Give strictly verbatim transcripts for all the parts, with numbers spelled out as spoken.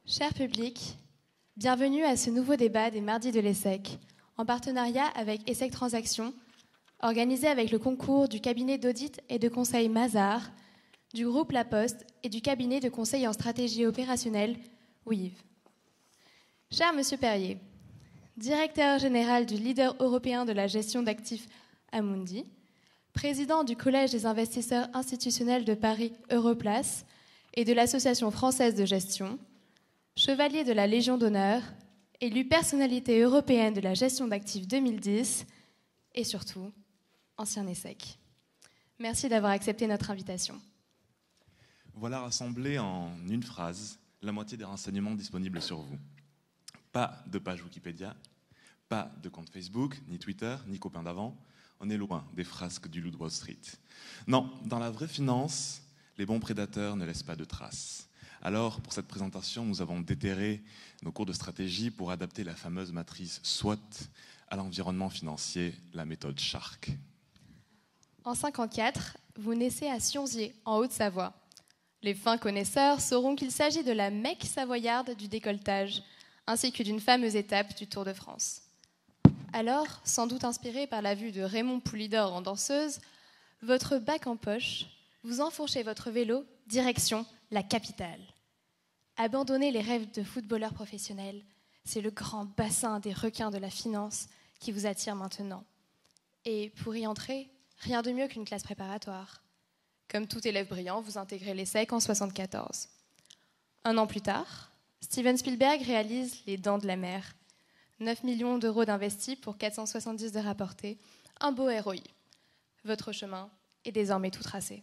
Cher public, bienvenue à ce nouveau débat des Mardis de l'ESSEC, en partenariat avec ESSEC Transactions, organisé avec le concours du cabinet d'audit et de conseil Mazars, du groupe La Poste et du cabinet de conseil en stratégie opérationnelle W I V. Cher Monsieur Perrier, directeur général du leader européen de la gestion d'actifs Amundi, président du Collège des investisseurs institutionnels de Paris Europlace et de l'Association française de gestion, chevalier de la Légion d'honneur, élu personnalité européenne de la gestion d'actifs deux mille dix et surtout, ancien ESSEC. Merci d'avoir accepté notre invitation. Voilà rassemblé en une phrase la moitié des renseignements disponibles sur vous. Pas de page Wikipédia, pas de compte Facebook, ni Twitter, ni copain d'avant. On est loin des frasques du loup de Wall Street. Non, dans la vraie finance, les bons prédateurs ne laissent pas de traces. Alors, pour cette présentation, nous avons déterré nos cours de stratégie pour adapter la fameuse matrice SWOT à l'environnement financier, la méthode Shark. En cinquante-quatre, vous naissez à Sionzier, en Haute-Savoie. Les fins connaisseurs sauront qu'il s'agit de la Mecque savoyarde du décolletage, ainsi que d'une fameuse étape du Tour de France. Alors, sans doute inspiré par la vue de Raymond Poulidor en danseuse, votre bac en poche, vous enfourchez votre vélo, direction la capitale. Abandonnez les rêves de footballeur professionnel, c'est le grand bassin des requins de la finance qui vous attire maintenant. Et pour y entrer, rien de mieux qu'une classe préparatoire. Comme tout élève brillant, vous intégrez l'ESSEC en soixante-quatorze. Un an plus tard, Steven Spielberg réalise Les Dents de la Mer. neuf millions d'euros d'investis pour quatre cent soixante-dix de rapportés. Un beau R O I. Votre chemin est désormais tout tracé.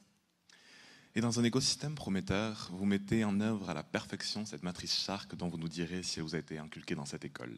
Et dans un écosystème prometteur, vous mettez en œuvre à la perfection cette matrice Shark dont vous nous direz si elle vous a été inculquée dans cette école.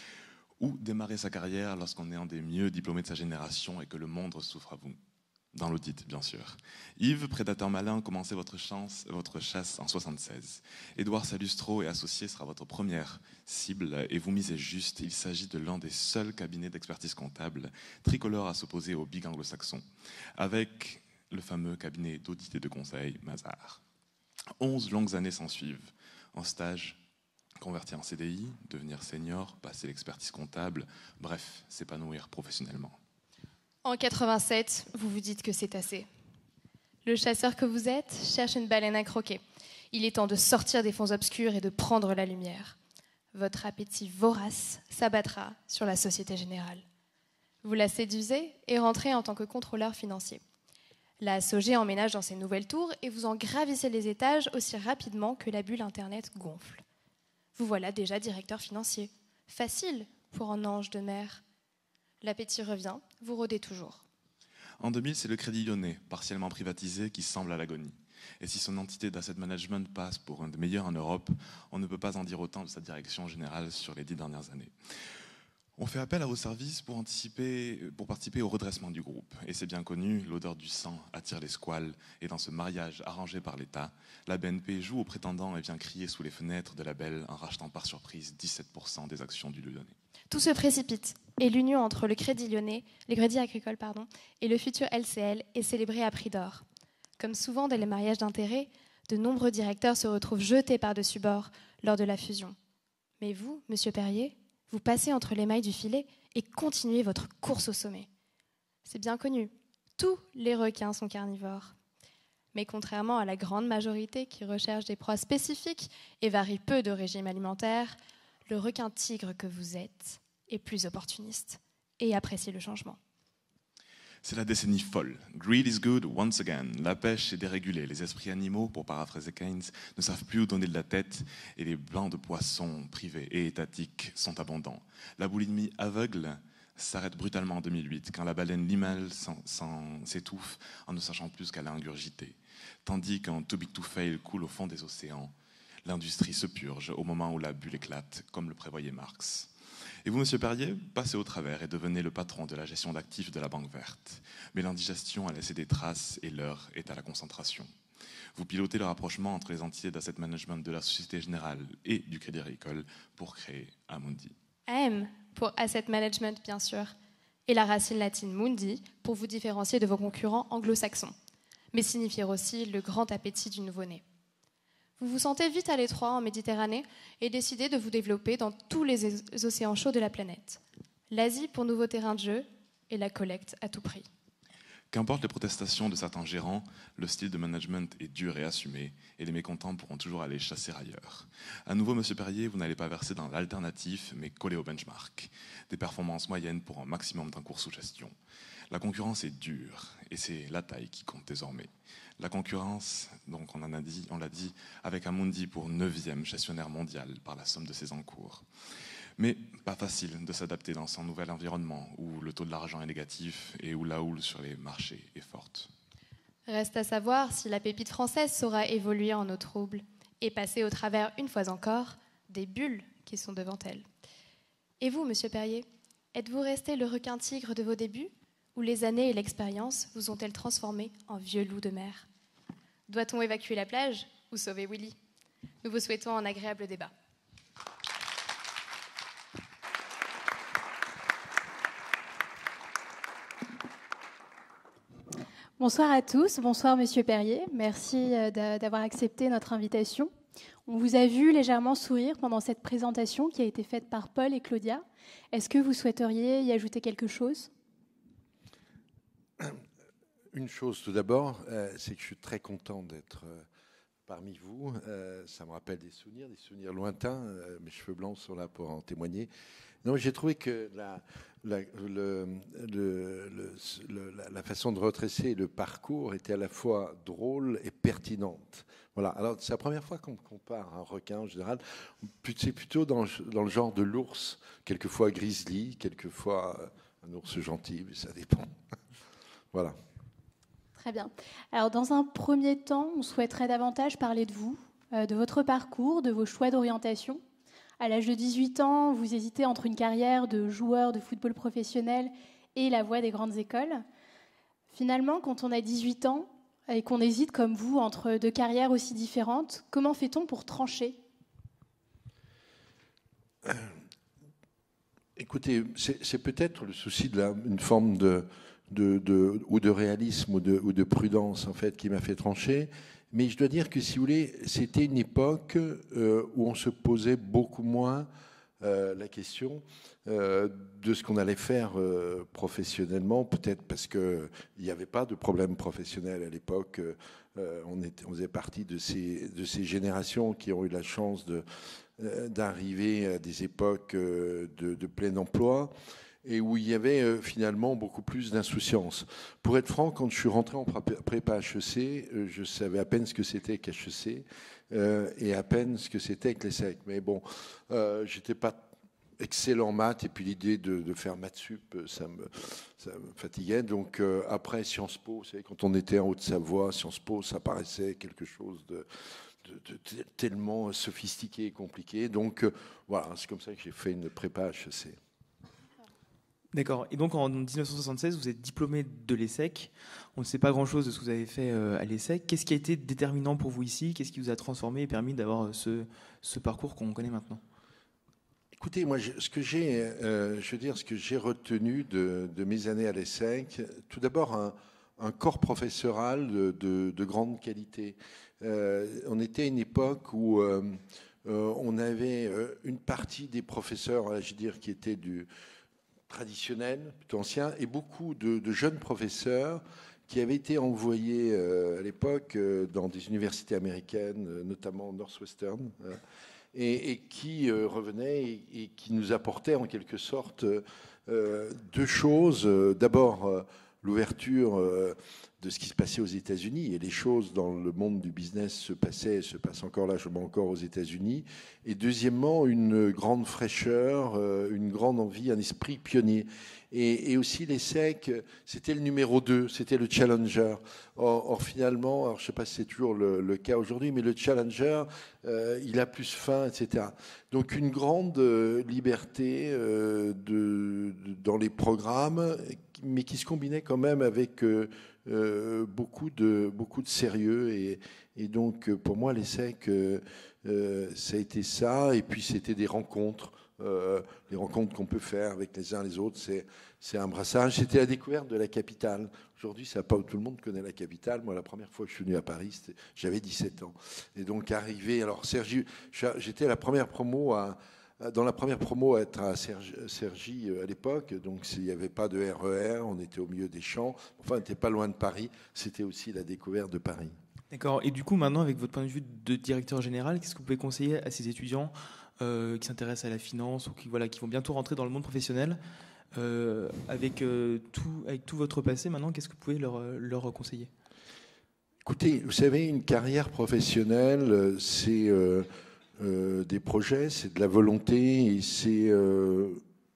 Ou démarrer sa carrière lorsqu'on est un des mieux diplômés de sa génération et que le monde souffre à vous. Dans l'audit, bien sûr. Yves, prédateur malin, commencez votre, chance, votre chasse en soixante-seize. Édouard Salustro et associé sera votre première cible et vous misez juste. Il s'agit de l'un des seuls cabinets d'expertise comptable tricolore à s'opposer au big anglo-saxon, avec le fameux cabinet d'audit et de conseil Mazars. Onze longues années s'ensuivent. En stage, convertir en C D I, devenir senior, passer l'expertise comptable, bref, s'épanouir professionnellement. En quatre-vingt-sept, vous vous dites que c'est assez. Le chasseur que vous êtes cherche une baleine à croquer. Il est temps de sortir des fonds obscurs et de prendre la lumière. Votre appétit vorace s'abattra sur la Société Générale. Vous la séduisez et rentrez en tant que contrôleur financier. La S O G emménage dans ses nouvelles tours et vous en gravissez les étages aussi rapidement que la bulle Internet gonfle. Vous voilà déjà directeur financier. Facile pour un ange de mer. L'appétit revient, vous rôdez toujours. En deux mille, c'est le Crédit Lyonnais, partiellement privatisé, qui semble à l'agonie. Et si son entité d'asset management passe pour un des meilleurs en Europe, on ne peut pas en dire autant de sa direction générale sur les dix dernières années. On fait appel à vos services pour, anticiper, pour participer au redressement du groupe. Et c'est bien connu, l'odeur du sang attire les squales. Et dans ce mariage arrangé par l'État, la B N P joue au prétendant et vient crier sous les fenêtres de la Belle en rachetant par surprise dix-sept pour cent des actions du Lyonnais. Tout se précipite et l'union entre le Crédit Lyonnais, le Crédit Agricole pardon, et le futur L C L est célébrée à prix d'or. Comme souvent dans les mariages d'intérêts, de nombreux directeurs se retrouvent jetés par-dessus bord lors de la fusion. Mais vous, Monsieur Perrier, vous passez entre les mailles du filet et continuez votre course au sommet. C'est bien connu, tous les requins sont carnivores. Mais contrairement à la grande majorité qui recherche des proies spécifiques et varie peu de régime alimentaire, le requin tigre que vous êtes est plus opportuniste et apprécie le changement. C'est la décennie folle. Greed is good once again. La pêche est dérégulée. Les esprits animaux, pour paraphraser Keynes, ne savent plus où donner de la tête et les blancs de poissons privés et étatiques sont abondants. La boulimie aveugle s'arrête brutalement en deux mille huit quand la baleine limale s'étouffe en ne sachant plus qu'elle a ingurgité. Tandis qu'un too big to fail coule au fond des océans, l'industrie se purge au moment où la bulle éclate, comme le prévoyait Marx. Et vous, Monsieur Perrier, passez au travers et devenez le patron de la gestion d'actifs de la Banque Verte. Mais l'indigestion a laissé des traces et l'heure est à la concentration. Vous pilotez le rapprochement entre les entités d'asset management de la Société Générale et du Crédit Agricole pour créer Amundi. A M pour Asset Management, bien sûr, et la racine latine Mundi pour vous différencier de vos concurrents anglo-saxons, mais signifier aussi le grand appétit du nouveau-né. Vous vous sentez vite à l'étroit en Méditerranée et décidez de vous développer dans tous les océans chauds de la planète. L'Asie pour nouveau terrain de jeu et la collecte à tout prix. Qu'importe les protestations de certains gérants, le style de management est dur et assumé, et les mécontents pourront toujours aller chasser ailleurs. À nouveau, Monsieur Perrier, vous n'allez pas verser dans l'alternatif, mais coller au benchmark. Des performances moyennes pour un maximum d'un cours sous gestion. La concurrence est dure, et c'est la taille qui compte désormais. La concurrence, donc on en a dit, on l'a dit, avec Amundi pour neuvième gestionnaire mondial par la somme de ses encours. Mais pas facile de s'adapter dans son nouvel environnement où le taux de l'argent est négatif et où la houle sur les marchés est forte. Reste à savoir si la pépite française saura évoluer en eau trouble et passer au travers, une fois encore, des bulles qui sont devant elle. Et vous, Monsieur Perrier, êtes-vous resté le requin-tigre de vos débuts ou les années et l'expérience vous ont-elles transformé en vieux loup de mer? Doit-on évacuer la plage ou sauver Willy? Nous vous souhaitons un agréable débat. Bonsoir à tous, bonsoir Monsieur Perrier, merci d'avoir accepté notre invitation. On vous a vu légèrement sourire pendant cette présentation qui a été faite par Paul et Claudia. Est-ce que vous souhaiteriez y ajouter quelque chose? Une chose tout d'abord, euh, c'est que je suis très content d'être euh, parmi vous. Euh, ça me rappelle des souvenirs, des souvenirs lointains. Euh, mes cheveux blancs sont là pour en témoigner. Non, j'ai trouvé que la, la, le, le, le, le, la façon de retracer le parcours était à la fois drôle et pertinente. Voilà. Alors, c'est la première fois qu'on compare un requin en général. C'est plutôt dans, dans le genre de l'ours, quelquefois grizzly, quelquefois un ours gentil, mais ça dépend. Voilà. Très bien. Alors, dans un premier temps, on souhaiterait davantage parler de vous, euh, de votre parcours, de vos choix d'orientation. À l'âge de dix-huit ans, vous hésitez entre une carrière de joueur de football professionnel et la voie des grandes écoles. Finalement, quand on a dix-huit ans et qu'on hésite comme vous entre deux carrières aussi différentes, comment fait-on pour trancher? euh, Écoutez, c'est peut-être le souci d'une forme de, de, de, ou de réalisme ou de, ou de prudence en fait, qui m'a fait trancher. Mais je dois dire que, si vous voulez, c'était une époque euh, où on se posait beaucoup moins euh, la question euh, de ce qu'on allait faire euh, professionnellement, peut-être parce qu'il n'y avait pas de problème professionnel à l'époque. Euh, on, on faisait partie de ces, de ces générations qui ont eu la chance de, euh, d'arriver à des époques euh, de, de plein emploi, et où il y avait euh, finalement beaucoup plus d'insouciance. Pour être franc, quand je suis rentré en prépa H E C, euh, je savais à peine ce que c'était qu'H E C euh, et à peine ce que c'était que l'ESSEC. Mais bon, euh, j'étais pas excellent en maths, et puis l'idée de, de faire maths sup, ça me, ça me fatiguait. Donc euh, après Sciences Po, vous savez, quand on était en Haute-Savoie, Sciences Po, ça paraissait quelque chose de, de, de tellement sophistiqué et compliqué. Donc euh, voilà, c'est comme ça que j'ai fait une prépa H E C. D'accord. Et donc en dix-neuf cent soixante-seize, vous êtes diplômé de l'ESSEC. On ne sait pas grand-chose de ce que vous avez fait à l'ESSEC. Qu'est-ce qui a été déterminant pour vous ici? Qu'est-ce qui vous a transformé et permis d'avoir ce, ce parcours qu'on connaît maintenant? Écoutez, moi, je, ce que j'ai, euh, je veux dire, ce que j'ai retenu de, de mes années à l'ESSEC, tout d'abord un, un corps professoral de, de, de grande qualité. Euh, on était à une époque où euh, euh, on avait une partie des professeurs, je veux dire, qui étaient du traditionnel, plutôt ancien, et beaucoup de, de jeunes professeurs qui avaient été envoyés euh, à l'époque euh, dans des universités américaines, euh, notamment Northwestern, euh, et, et qui euh, revenaient et, et qui nous apportaient en quelque sorte euh, deux choses. D'abord, euh, l'ouverture euh, de ce qui se passait aux États-Unis, et les choses dans le monde du business se passaient, se passent encore là, je mets encore aux États-Unis. Et deuxièmement, une grande fraîcheur, euh, une grande envie, un esprit pionnier. Et, et aussi l'ESSEC, c'était le numéro deux, c'était le challenger. Or, or finalement, alors je ne sais pas si c'est toujours le, le cas aujourd'hui, mais le challenger, euh, il a plus faim, et cetera. Donc une grande euh, liberté euh, de, de, dans les programmes, mais qui se combinait quand même avec euh, euh, beaucoup, de, beaucoup de sérieux. Et, et donc pour moi, l'ESSEC, euh, euh, ça a été ça. Et puis c'était des rencontres. Euh, les rencontres qu'on peut faire avec les uns les autres, c'est, c'est un brassage. C'était la découverte de la capitale. Aujourd'hui, ça pas, tout le monde connaît la capitale. Moi, la première fois que je suis venu à Paris, j'avais dix-sept ans. Et donc, arrivé... Alors, Cergy, j'étais la première promo à... Dans la première promo à être à Cergy à l'époque, donc il n'y avait pas de R E R, on était au milieu des champs, enfin on n'était pas loin de Paris, c'était aussi la découverte de Paris. D'accord, et du coup maintenant avec votre point de vue de directeur général, qu'est-ce que vous pouvez conseiller à ces étudiants euh, qui s'intéressent à la finance ou qui, voilà, qui vont bientôt rentrer dans le monde professionnel euh, avec, euh, tout, avec tout votre passé maintenant, qu'est-ce que vous pouvez leur, leur conseiller? Écoutez, vous savez, une carrière professionnelle, c'est... Euh, Euh, des projets, c'est de la volonté et c'est euh,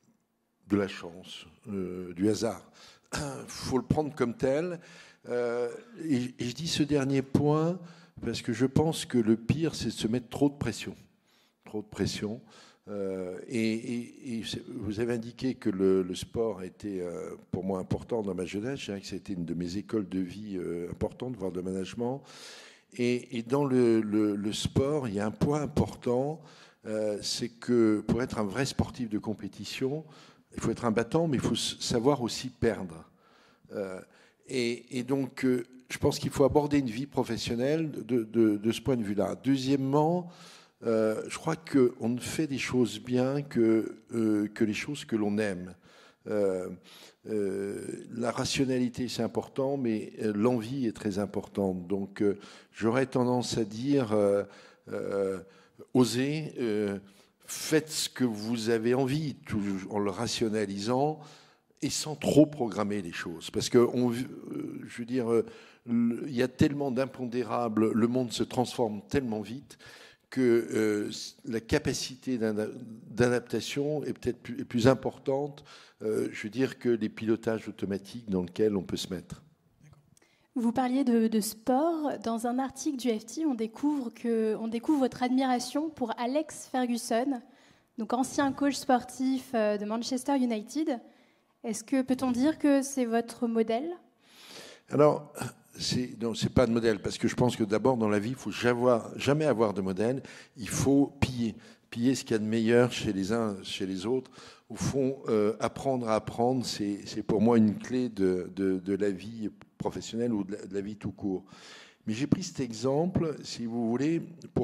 de la chance, euh, du hasard. Il faut le prendre comme tel. Euh, et, et je dis ce dernier point parce que je pense que le pire, c'est de se mettre trop de pression. Trop de pression. Euh, et, et, et vous avez indiqué que le, le sport était euh, pour moi important dans ma jeunesse. Je dirais que c'était une de mes écoles de vie euh, importantes, voire de management. Et, et dans le, le, le sport, il y a un point important, euh, c'est que pour être un vrai sportif de compétition, il faut être un battant, mais il faut savoir aussi perdre. Euh, et, et donc, euh, je pense qu'il faut aborder une vie professionnelle de, de, de ce point de vue-là. Deuxièmement, euh, je crois qu'on ne fait des choses bien que, euh, que les choses que l'on aime. Euh, euh, la rationalité, c'est important, mais euh, l'envie est très importante. Donc, euh, j'aurais tendance à dire, euh, euh, osez, euh, faites ce que vous avez envie, tout, en le rationalisant et sans trop programmer les choses. Parce que, on, euh, je veux dire, euh, il y a tellement d'impondérables, le monde se transforme tellement vite que euh, la capacité d'adaptation est peut-être plus, est plus importante, euh, je veux dire, que les pilotages automatiques dans lesquels on peut se mettre. Vous parliez de, de sport. Dans un article du F T, on découvre, que, on découvre votre admiration pour Alex Ferguson, donc ancien coach sportif de Manchester United. Est-ce que peut-on dire que c'est votre modèle? Alors, c'est, non, c'est pas de modèle, parce que je pense que d'abord dans la vie, il faut jamais, jamais avoir de modèle. Il faut piller, piller ce qu'il y a de meilleur chez les uns, chez les autres. Au fond, euh, apprendre à apprendre, c'est, c'est pour moi une clé de, de, de la vie professionnelle ou de la, de la vie tout court. Mais j'ai pris cet exemple, si vous voulez, pourquoi ?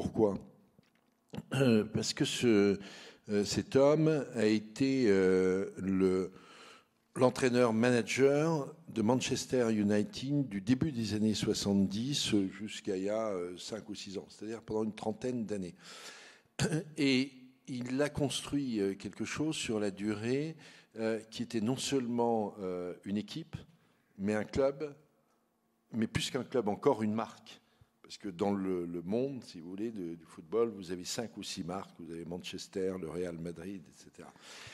euh, Parce que ce, euh, cet homme a été euh, le l'entraîneur-manager de Manchester United du début des années soixante-dix jusqu'à il y a cinq ou six ans, c'est-à-dire pendant une trentaine d'années. Et il a construit quelque chose sur la durée euh, qui était non seulement euh, une équipe, mais un club, mais plus qu'un club, encore une marque. Parce que dans le, le monde, si vous voulez, de, du football, vous avez cinq ou six marques. Vous avez Manchester, le Real Madrid, et cetera.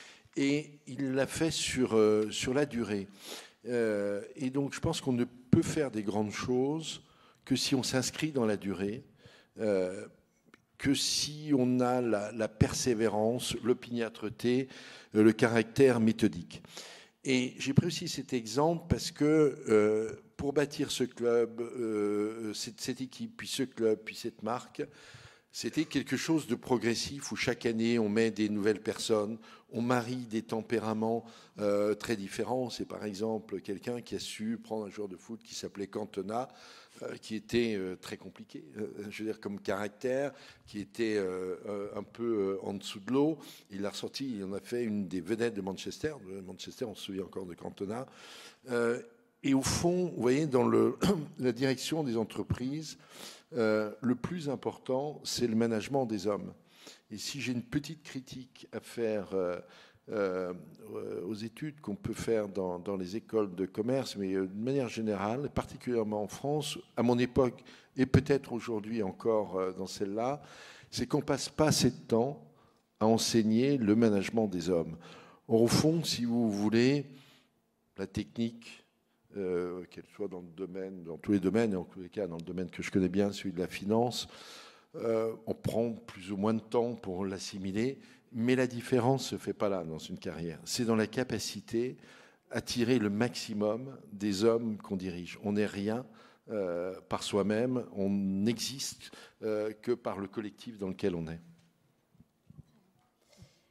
Et il l'a fait sur, euh, sur la durée. Euh, et donc, je pense qu'on ne peut faire des grandes choses que si on s'inscrit dans la durée, euh, que si on a la, la persévérance, l'opiniâtreté, euh, le caractère méthodique. Et j'ai pris aussi cet exemple parce que euh, pour bâtir ce club, euh, cette, cette équipe, puis ce club, puis cette marque, c'était quelque chose de progressif où chaque année on met des nouvelles personnes, on marie des tempéraments euh, très différents. C'est par exemple quelqu'un qui a su prendre un joueur de foot qui s'appelait Cantona, euh, qui était euh, très compliqué, euh, je veux dire comme caractère, qui était euh, un peu euh, en dessous de l'eau. Il l'a ressorti, il en a fait une des vedettes de Manchester. De Manchester, on se souvient encore de Cantona. Euh, et au fond, vous voyez, dans le, la direction des entreprises, Euh, le plus important, c'est le management des hommes. Et si j'ai une petite critique à faire euh, euh, aux études qu'on peut faire dans, dans les écoles de commerce, mais euh, de manière générale, particulièrement en France, à mon époque, et peut-être aujourd'hui encore euh, dans celle-là, c'est qu'on passe pas assez de temps à enseigner le management des hommes. Or, au fond, si vous voulez, la technique, Euh, qu'elle soit dans le domaine, dans tous les domaines, et en tous les cas dans le domaine que je connais bien, celui de la finance, euh, on prend plus ou moins de temps pour l'assimiler, mais la différence ne se fait pas là dans une carrière. C'est dans la capacité à tirer le maximum des hommes qu'on dirige. On n'est rien euh, par soi-même, on n'existe euh, que par le collectif dans lequel on est.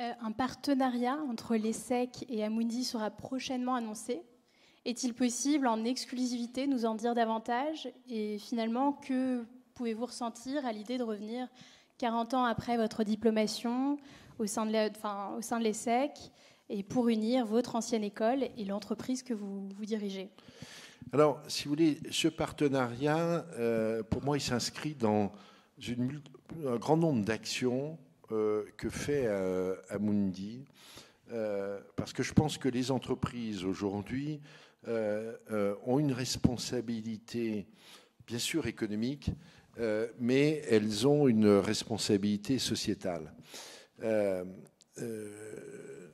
Un partenariat entre l'ESSEC et Amundi sera prochainement annoncé. Est-il possible, en exclusivité, nous en dire davantage? Et finalement, que pouvez-vous ressentir à l'idée de revenir quarante ans après votre diplomation au sein de, la, enfin, au sein de l'ESSEC et pour unir votre ancienne école et l'entreprise que vous, vous dirigez? Alors, si vous voulez, ce partenariat, euh, pour moi, il s'inscrit dans une, un grand nombre d'actions euh, que fait euh, Amundi, euh, parce que je pense que les entreprises aujourd'hui euh, euh, ont une responsabilité, bien sûr économique, euh, mais elles ont une responsabilité sociétale. Euh, euh,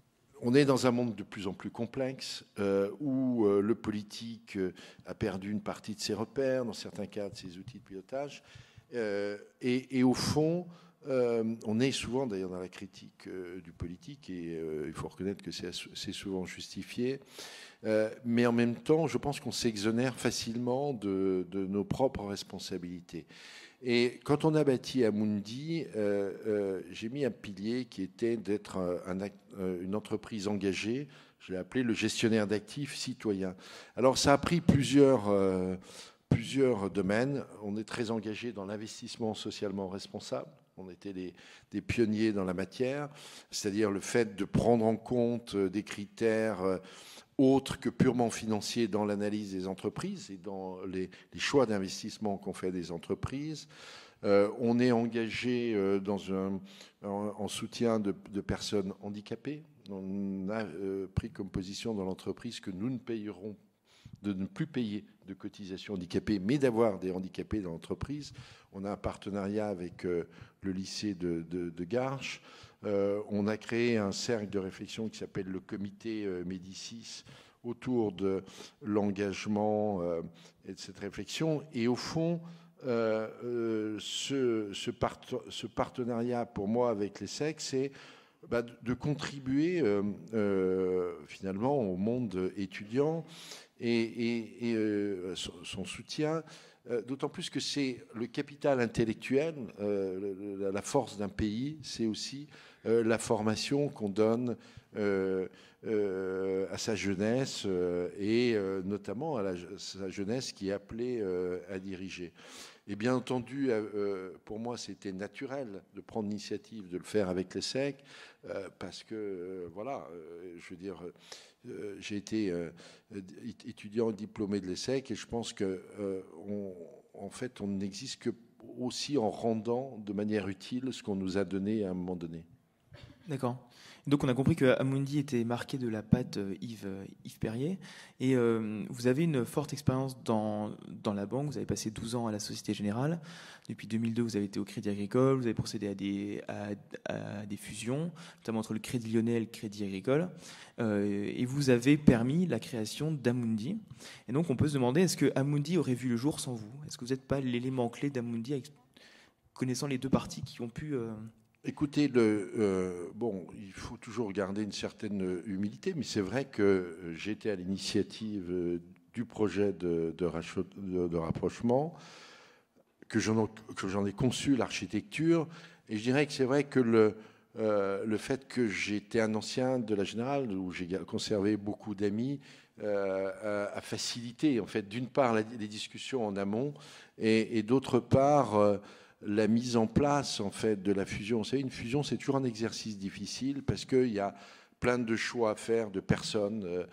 On est dans un monde de plus en plus complexe euh, où euh, le politique euh, a perdu une partie de ses repères, dans certains cas de ses outils de pilotage. Euh, et, et au fond, euh, on est souvent d'ailleurs dans la critique euh, du politique et euh, il faut reconnaître que c'est, c'est souvent justifié. Euh, mais en même temps, je pense qu'on s'exonère facilement de, de nos propres responsabilités. Et quand on a bâti Amundi, euh, euh, j'ai mis un pilier qui était d'être un, un, une entreprise engagée. Je l'ai appelé le gestionnaire d'actifs citoyen. Alors ça a pris plusieurs, euh, plusieurs domaines. On est très engagé dans l'investissement socialement responsable. On était des, des pionniers dans la matière, c'est-à-dire le fait de prendre en compte des critères autres que purement financiers dans l'analyse des entreprises et dans les, les choix d'investissement qu'on fait des entreprises. Euh, on est engagé euh, dans un, en, en soutien de, de personnes handicapées. On a euh, pris comme position dans l'entreprise que nous ne payerons, de ne plus payer de cotisations handicapées, mais d'avoir des handicapés dans l'entreprise. On a un partenariat avec euh, le lycée de, de, de Garches. Euh, on a créé un cercle de réflexion qui s'appelle le comité euh, Médicis autour de l'engagement euh, et de cette réflexion. Et au fond, euh, euh, ce, ce, part, ce partenariat pour moi avec l'ESSEC, c'est bah, de, de contribuer euh, euh, finalement au monde étudiant et, et, et euh, son, son soutien. Euh, d'autant plus que c'est le capital intellectuel, euh, la force d'un pays, c'est aussi euh, la formation qu'on donne euh, euh, à sa jeunesse euh, et euh, notamment à la, sa jeunesse qui est appelée euh, à diriger. Et bien entendu, euh, pour moi, c'était naturel de prendre l'initiative de le faire avec l'ESSEC, euh, parce que, euh, voilà, euh, je veux dire, euh, j'ai été euh, étudiant diplômé de l'ESSEC et je pense que, euh, on, en fait, on n'existe que aussi en rendant de manière utile ce qu'on nous a donné à un moment donné. D'accord. Donc on a compris que Amundi était marqué de la patte Yves, Yves Perrier. Et euh, vous avez une forte expérience dans, dans la banque. Vous avez passé douze ans à la Société Générale. Depuis deux mille deux, vous avez été au Crédit Agricole. Vous avez procédé à des, à, à des fusions, notamment entre le Crédit Lyonnais et le Crédit Agricole. Euh, et vous avez permis la création d'Amundi. Et donc on peut se demander, est-ce que Amundi aurait vu le jour sans vous? Est-ce que vous n'êtes pas l'élément clé d'Amundi, connaissant les deux parties qui ont pu... Euh, Écoutez, le, euh, bon, il faut toujours garder une certaine humilité, mais c'est vrai que j'étais à l'initiative du projet de, de, de, de rapprochement, que j'en, que j'en ai conçu l'architecture, et je dirais que c'est vrai que le, euh, le fait que j'étais un ancien de la Générale, où j'ai conservé beaucoup d'amis, euh, a, a facilité, en fait, d'une part, la, les discussions en amont, et, et d'autre part... Euh, la mise en place en fait de la fusion. Vous savez, une fusion, c'est toujours un exercice difficile parce qu'il y a plein de choix à faire de personnes. Euh,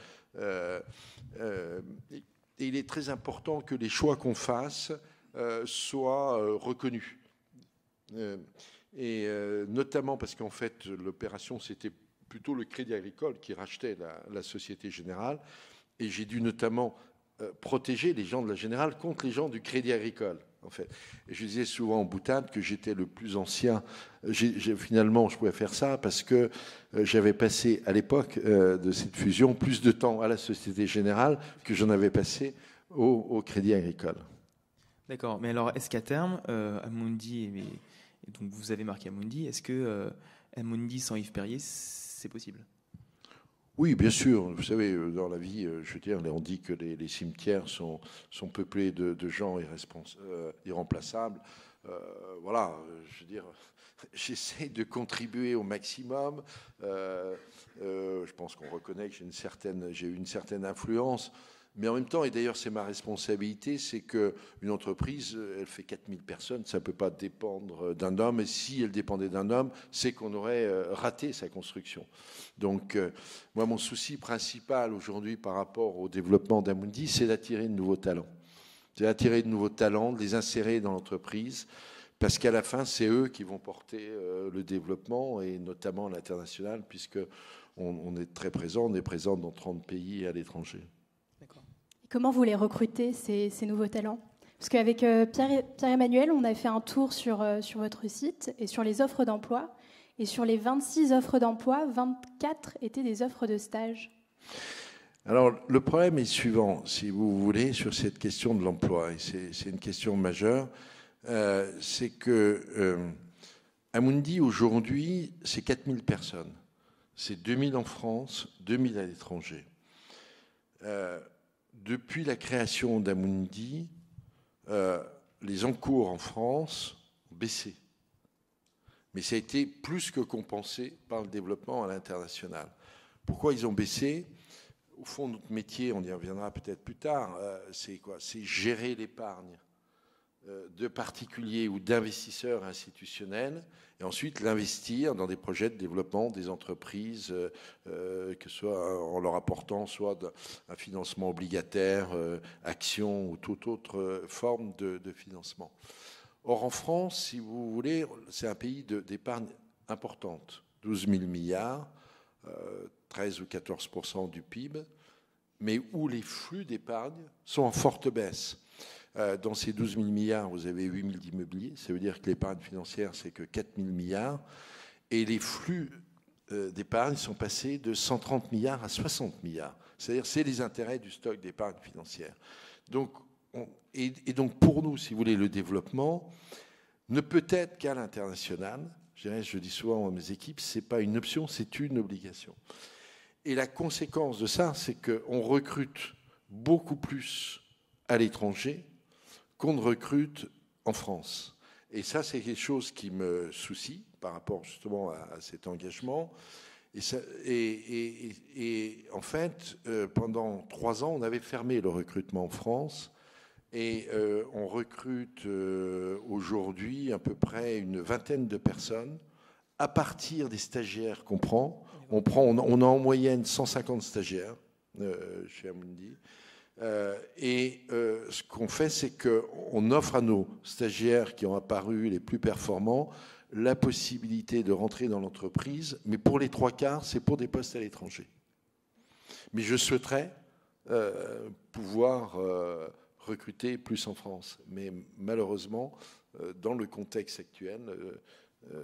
euh, et il est très important que les choix qu'on fasse euh, soient euh, reconnus. Euh, et euh, notamment parce qu'en fait, l'opération, c'était plutôt le Crédit Agricole qui rachetait la, la Société Générale. Et j'ai dû notamment euh, protéger les gens de la Générale contre les gens du Crédit Agricole. En fait. Et je disais souvent en boutade que j'étais le plus ancien. J'ai, j'ai, finalement, je pouvais faire ça parce que euh, j'avais passé, à l'époque euh, de cette fusion, plus de temps à la Société Générale que j'en avais passé au, au Crédit Agricole. D'accord. Mais alors, est-ce qu'à terme, euh, Amundi, et, et donc vous avez marqué Amundi, est-ce que euh, Amundi sans Yves Perrier, c'est possible ? Oui, bien sûr. Vous savez, dans la vie, je veux dire, on dit que les, les cimetières sont, sont peuplés de, de gens euh, irremplaçables. Euh, voilà, je veux dire, j'essaie de contribuer au maximum. Euh, euh, je pense qu'on reconnaît que j'ai une certaine, j'ai eu une certaine influence. Mais en même temps, et d'ailleurs c'est ma responsabilité, c'est qu'une entreprise, elle fait quatre mille personnes, ça ne peut pas dépendre d'un homme. Et si elle dépendait d'un homme, c'est qu'on aurait raté sa construction. Donc moi, mon souci principal aujourd'hui par rapport au développement d'Amundi, c'est d'attirer de nouveaux talents. C'est d'attirer de nouveaux talents, de les insérer dans l'entreprise, parce qu'à la fin, c'est eux qui vont porter le développement, et notamment à l'international, puisqu'on on est très présent, on est présent dans trente pays à l'étranger. Comment vous les recrutez, ces, ces nouveaux talents? Parce qu'avec euh, Pierre, Pierre-Emmanuel, on a fait un tour sur, euh, sur votre site et sur les offres d'emploi. Et sur les vingt-six offres d'emploi, vingt-quatre étaient des offres de stage. Alors, le problème est suivant, si vous voulez, sur cette question de l'emploi. Et c'est, c'est une question majeure. Euh, c'est que euh, Amundi, aujourd'hui, c'est quatre mille personnes. C'est deux mille en France, deux mille à l'étranger. Euh, Depuis la création d'Amundi, euh, les encours en France ont baissé. Mais ça a été plus que compensé par le développement à l'international. Pourquoi ils ont baissé? Au fond, notre métier, on y reviendra peut-être plus tard, euh, c'est quoi? C'est gérer l'épargne euh, de particuliers ou d'investisseurs institutionnels, et ensuite l'investir dans des projets de développement des entreprises, euh, euh, que ce soit en leur apportant soit un financement obligataire, euh, action ou toute autre forme de, de financement. Or, en France, si vous voulez, c'est un pays de, d'épargne importante, douze mille milliards, euh, treize ou quatorze pour cent du P I B, mais où les flux d'épargne sont en forte baisse. Dans ces douze mille milliards, vous avez huit mille d'immobilier. Ça veut dire que l'épargne financière, c'est que quatre mille milliards. Et les flux d'épargne sont passés de cent trente milliards à soixante milliards. C'est-à-dire c'est les intérêts du stock d'épargne financière. Donc, on, et, et donc, pour nous, si vous voulez, le développement ne peut être qu'à l'international. Je dirais, je dis souvent à mes équipes, ce n'est pas une option, c'est une obligation. Et la conséquence de ça, c'est qu'on recrute beaucoup plus à l'étranger qu'on ne recrute en France. Et ça, c'est quelque chose qui me soucie par rapport justement à, à cet engagement. Et, ça, et, et, et, et en fait, euh, pendant trois ans, on avait fermé le recrutement en France. Et euh, on recrute euh, aujourd'hui à peu près une vingtaine de personnes à partir des stagiaires qu'on prend. On, prend, on, on a en moyenne cent cinquante stagiaires euh, chez Amundi. Euh, et euh, ce qu'on fait, c'est qu'on offre à nos stagiaires qui ont apparu les plus performants la possibilité de rentrer dans l'entreprise, mais pour les trois quarts, c'est pour des postes à l'étranger. Mais je souhaiterais euh, pouvoir euh, recruter plus en France. Mais malheureusement, euh, dans le contexte actuel, euh, euh,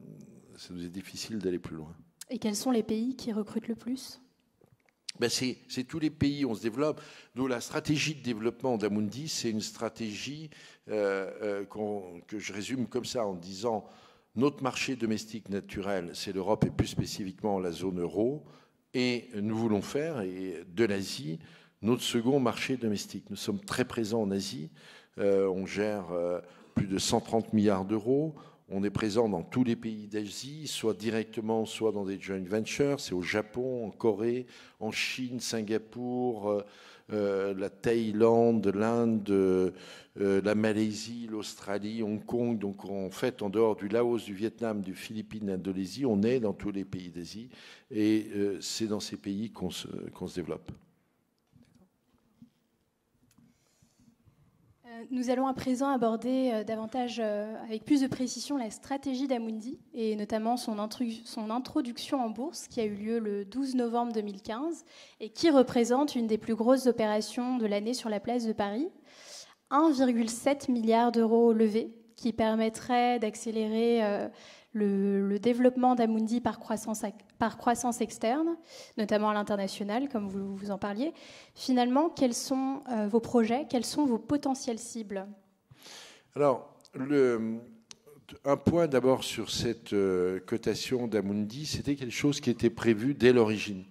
ça nous est difficile d'aller plus loin. Et quels sont les pays qui recrutent le plus ? Ben c'est, c'est tous les pays où on se développe. Nous, la stratégie de développement d'Amundi, c'est une stratégie euh, euh, qu'on, que je résume comme ça en disant notre marché domestique naturel, c'est l'Europe et plus spécifiquement la zone euro. Et nous voulons faire et de l'Asie notre second marché domestique. Nous sommes très présents en Asie. Euh, on gère euh, plus de cent trente milliards d'euros. On est présent dans tous les pays d'Asie, soit directement, soit dans des joint ventures. C'est au Japon, en Corée, en Chine, Singapour, euh, euh, la Thaïlande, l'Inde, euh, la Malaisie, l'Australie, Hong Kong. Donc en fait, en dehors du Laos, du Vietnam, du Philippines, l'Indonésie, on est dans tous les pays d'Asie. Et euh, c'est dans ces pays qu'on se, qu'on se développe. Nous allons à présent aborder euh, davantage, euh, avec plus de précision, la stratégie d'Amundi et notamment son, intru- son introduction en bourse qui a eu lieu le douze novembre deux mille quinze et qui représente une des plus grosses opérations de l'année sur la place de Paris. un virgule sept milliard d'euros levés qui permettrait d'accélérer euh, le, le développement d'Amundi par croissance, par croissance externe, notamment à l'international, comme vous, vous en parliez. Finalement, quels sont euh, vos projets? Quelles sont vos potentielles cibles? Alors, le, un point d'abord sur cette euh, cotation d'Amundi, c'était quelque chose qui était prévu dès l'origine.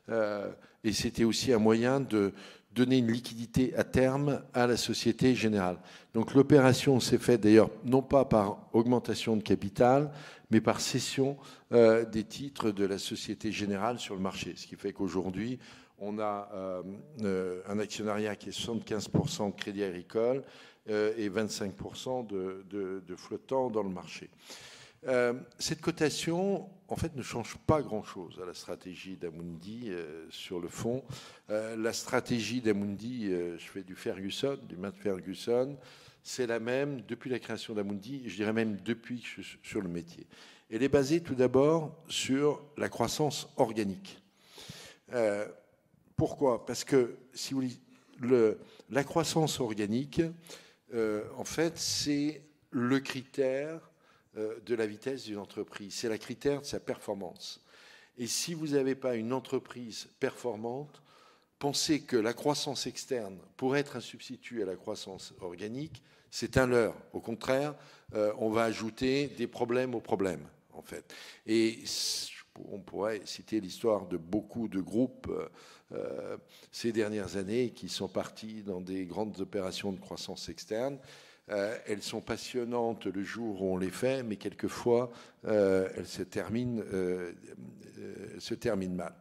Euh, et c'était aussi un moyen de donner une liquidité à terme à la Société Générale. Donc l'opération s'est faite d'ailleurs non pas par augmentation de capital, mais par cession euh, des titres de la Société Générale sur le marché. Ce qui fait qu'aujourd'hui, on a euh, euh, un actionnariat qui est soixante-quinze pour cent de Crédit Agricole euh, et vingt-cinq pour cent de, de, de flottant dans le marché. Euh, cette cotation, en fait, ne change pas grand-chose à la stratégie d'Amundi euh, sur le fond. Euh, la stratégie d'Amundi, euh, je fais du Ferguson, du Matt Ferguson, c'est la même depuis la création d'Amundi, je dirais même depuis que je suis sur le métier. Elle est basée tout d'abord sur la croissance organique. Euh, pourquoi ? Parce que, si vous voulez, le, la croissance organique, euh, en fait, c'est le critère de la vitesse d'une entreprise. C'est le critère de sa performance. Et si vous n'avez pas une entreprise performante, pensez que la croissance externe pourrait être un substitut à la croissance organique, c'est un leurre. Au contraire, euh, on va ajouter des problèmes aux problèmes, en fait. Et on pourrait citer l'histoire de beaucoup de groupes euh, ces dernières années qui sont partis dans des grandes opérations de croissance externe. Euh, elles sont passionnantes le jour où on les fait, mais quelquefois, euh, elles se terminent, euh, euh, se terminent mal.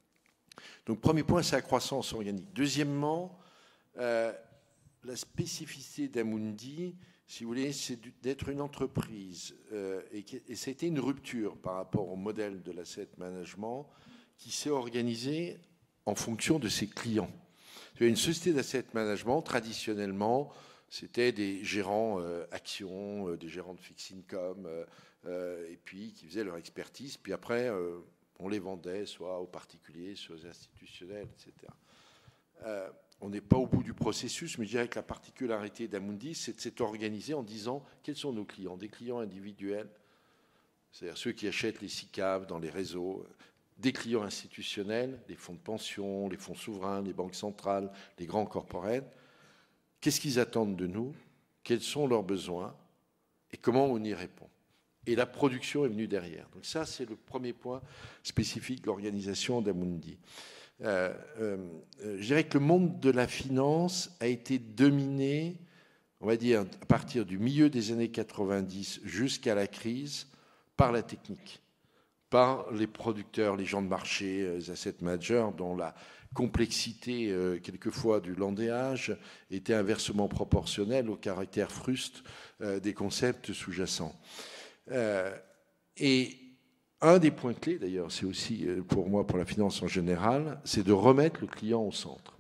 Donc, premier point, c'est la croissance organique. Deuxièmement, euh, la spécificité d'Amundi, si vous voulez, c'est d'être une entreprise, euh, et, et ça a été une rupture par rapport au modèle de l'asset management qui s'est organisé en fonction de ses clients. Une société d'asset management, traditionnellement, c'était des gérants euh, actions, euh, des gérants de fixed income, euh, euh, et puis qui faisaient leur expertise. Puis après, euh, on les vendait soit aux particuliers, soit aux institutionnels, et cetera. Euh, on n'est pas au bout du processus, mais je dirais que la particularité d'Amundi, c'est de s'être organisé en disant quels sont nos clients. Des clients individuels, c'est-à-dire ceux qui achètent les S I C A V dans les réseaux, des clients institutionnels, les fonds de pension, les fonds souverains, les banques centrales, les grands corporates. Qu'est-ce qu'ils attendent de nous? Quels sont leurs besoins? Et comment on y répond? Et la production est venue derrière. Donc ça, c'est le premier point spécifique de l'organisation d'Amundi. Euh, euh, je dirais que le monde de la finance a été dominé, on va dire, à partir du milieu des années quatre-vingt-dix jusqu'à la crise, par la technique, par les producteurs, les gens de marché, les asset managers, dont la complexité, euh, quelquefois, du landéage était inversement proportionnelle au caractère fruste euh, des concepts sous-jacents. Euh, et un des points clés, d'ailleurs, c'est aussi pour moi, pour la finance en général, c'est de remettre le client au centre.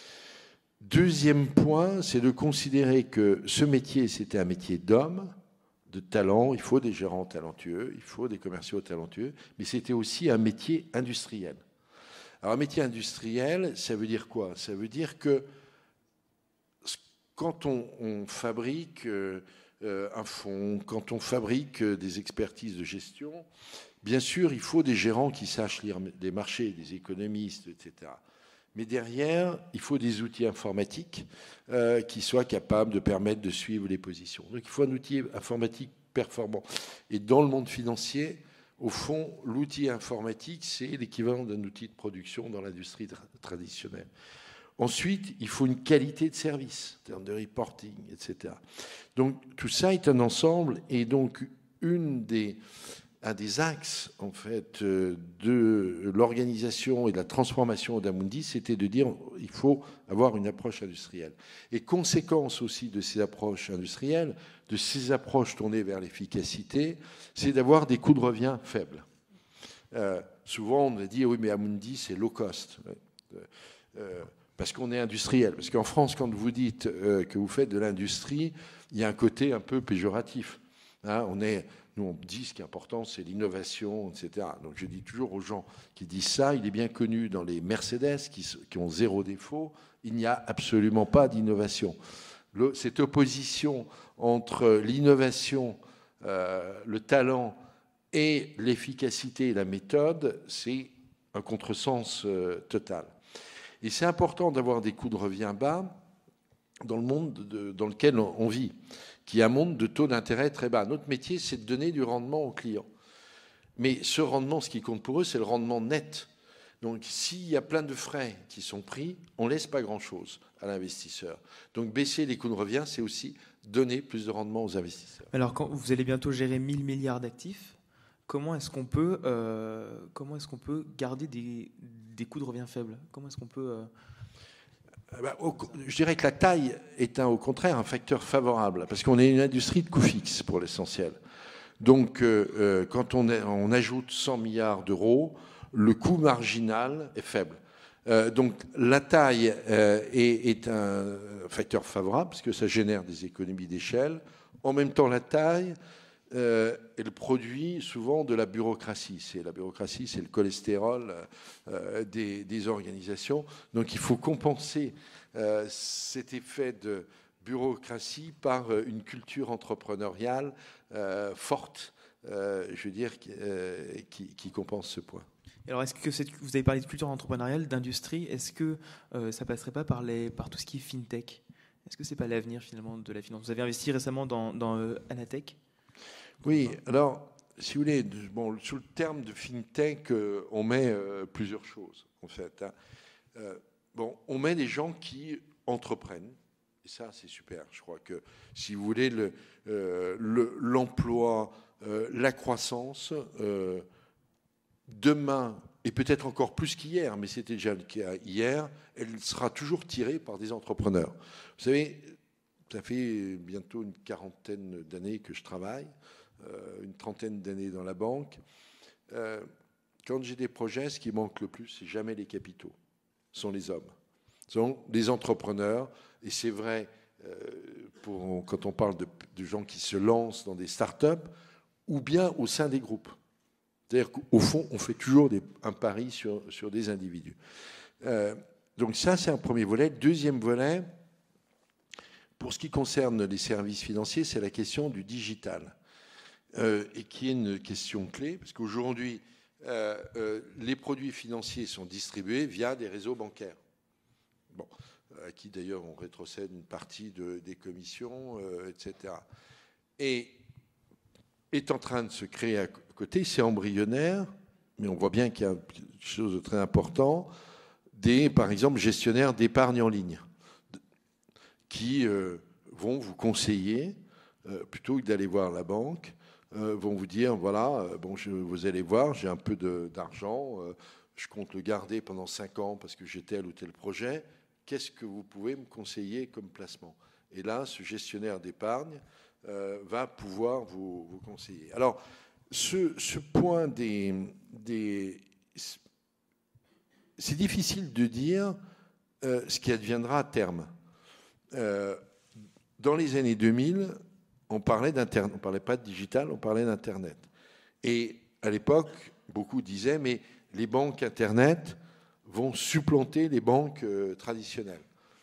Deuxième point, c'est de considérer que ce métier, c'était un métier d'homme, de talent, il faut des gérants talentueux, il faut des commerciaux talentueux, mais c'était aussi un métier industriel. Alors, un métier industriel, ça veut dire quoi? Ça veut dire que quand on, on fabrique euh, un fonds, quand on fabrique des expertises de gestion, bien sûr, il faut des gérants qui sachent lire des marchés, des économistes, et cetera. Mais derrière, il faut des outils informatiques euh, qui soient capables de permettre de suivre les positions. Donc, il faut un outil informatique performant. Et dans le monde financier, au fond, l'outil informatique, c'est l'équivalent d'un outil de production dans l'industrie tra- traditionnelle. Ensuite, il faut une qualité de service, en termes de reporting, et cetera. Donc, tout ça est un ensemble, et donc une des, un des axes, en fait, de l'organisation et de la transformation d'Amundi, c'était de dire qu'il faut avoir une approche industrielle. Et conséquence aussi de ces approches industrielles, de ces approches tournées vers l'efficacité, c'est d'avoir des coûts de revient faibles. Euh, souvent, on a dit, oui, mais Amundi, c'est low cost. Euh, euh, parce qu'on est industriel. Parce qu'en France, quand vous dites euh, que vous faites de l'industrie, il y a un côté un peu péjoratif. Hein, on est, nous, on dit ce qui est important, c'est l'innovation, et cetera. Donc, je dis toujours aux gens qui disent ça, il est bien connu dans les Mercedes, qui, qui ont zéro défaut, il n'y a absolument pas d'innovation. Le, cette opposition entre l'innovation, euh, le talent et l'efficacité et la méthode, c'est un contresens euh, total. Et c'est important d'avoir des coûts de revient bas dans le monde de, dans lequel on vit, qui est un monde de taux d'intérêt très bas. Notre métier, c'est de donner du rendement aux clients. Mais ce rendement, ce qui compte pour eux, c'est le rendement net. Donc, s'il y a plein de frais qui sont pris, on ne laisse pas grand-chose à l'investisseur. Donc, baisser les coûts de revient, c'est aussi donner plus de rendement aux investisseurs. Alors, quand vous allez bientôt gérer mille milliards d'actifs, comment est-ce qu'on peut, euh, comment est-ce qu'on peut garder des, des coûts de revient faibles? Comment est-ce qu'on peut... Euh... Ben, au, je dirais que la taille est un, au contraire un facteur favorable, parce qu'on est une industrie de coûts fixes pour l'essentiel. Donc, euh, quand on, est, on ajoute cent milliards d'euros, le coût marginal est faible. Euh, donc la taille euh, est, est un facteur favorable parce que ça génère des économies d'échelle. En même temps, la taille, euh, elle produit souvent de la bureaucratie. C'est, la bureaucratie, c'est le cholestérol euh, des, des organisations. Donc il faut compenser euh, cet effet de bureaucratie par une culture entrepreneuriale euh, forte, euh, je veux dire, euh, qui, qui compense ce point. Alors, est-ce que cette, vous avez parlé de culture entrepreneuriale, d'industrie, est-ce que euh, ça passerait pas par, les, par tout ce qui est fintech? Est-ce que c'est pas l'avenir finalement de la finance? Vous avez investi récemment dans, dans euh, Anatech? Oui, alors, si vous voulez, bon, sous le terme de fintech, euh, on met euh, plusieurs choses, en fait. Hein. Euh, bon, on met des gens qui entreprennent, et ça, c'est super. Je crois que, si vous voulez, le, euh, le, l'emploi, euh, la croissance... Euh, demain, et peut-être encore plus qu'hier, mais c'était déjà le cas hier, elle sera toujours tirée par des entrepreneurs. Vous savez, ça fait bientôt une quarantaine d'années que je travaille, euh, une trentaine d'années dans la banque. Euh, quand j'ai des projets, ce qui manque le plus, c'est jamais les capitaux, ce sont les hommes, ce sont les entrepreneurs, et c'est vrai euh, pour, quand on parle de, de gens qui se lancent dans des start-up, ou bien au sein des groupes. C'est-à-dire qu'au fond, on fait toujours des, un pari sur, sur des individus. Euh, donc ça, c'est un premier volet. Deuxième volet, pour ce qui concerne les services financiers, c'est la question du digital, euh, et qui est une question clé, parce qu'aujourd'hui, euh, euh, les produits financiers sont distribués via des réseaux bancaires. Bon, à qui d'ailleurs on rétrocède une partie de, des commissions, euh, et cetera. Et est en train de se créer à côté, c'est embryonnaire, mais on voit bien qu'il y a quelque chose de très important, des, par exemple, gestionnaires d'épargne en ligne, qui euh, vont vous conseiller, euh, plutôt que d'aller voir la banque, euh, vont vous dire, voilà, euh, bon, je, vous allez voir, j'ai un peu de, d'argent, euh, je compte le garder pendant cinq ans parce que j'ai tel ou tel projet, qu'est-ce que vous pouvez me conseiller comme placement? Et là, ce gestionnaire d'épargne Euh, va pouvoir vous, vous conseiller. Alors, ce, ce point des, des... C'est difficile de dire euh, ce qui adviendra à terme. Euh, dans les années deux mille, on parlait d'Internet, on ne parlait pas de digital, on parlait d'Internet. Et à l'époque, beaucoup disaient, mais les banques Internet vont supplanter les banques euh, traditionnelles.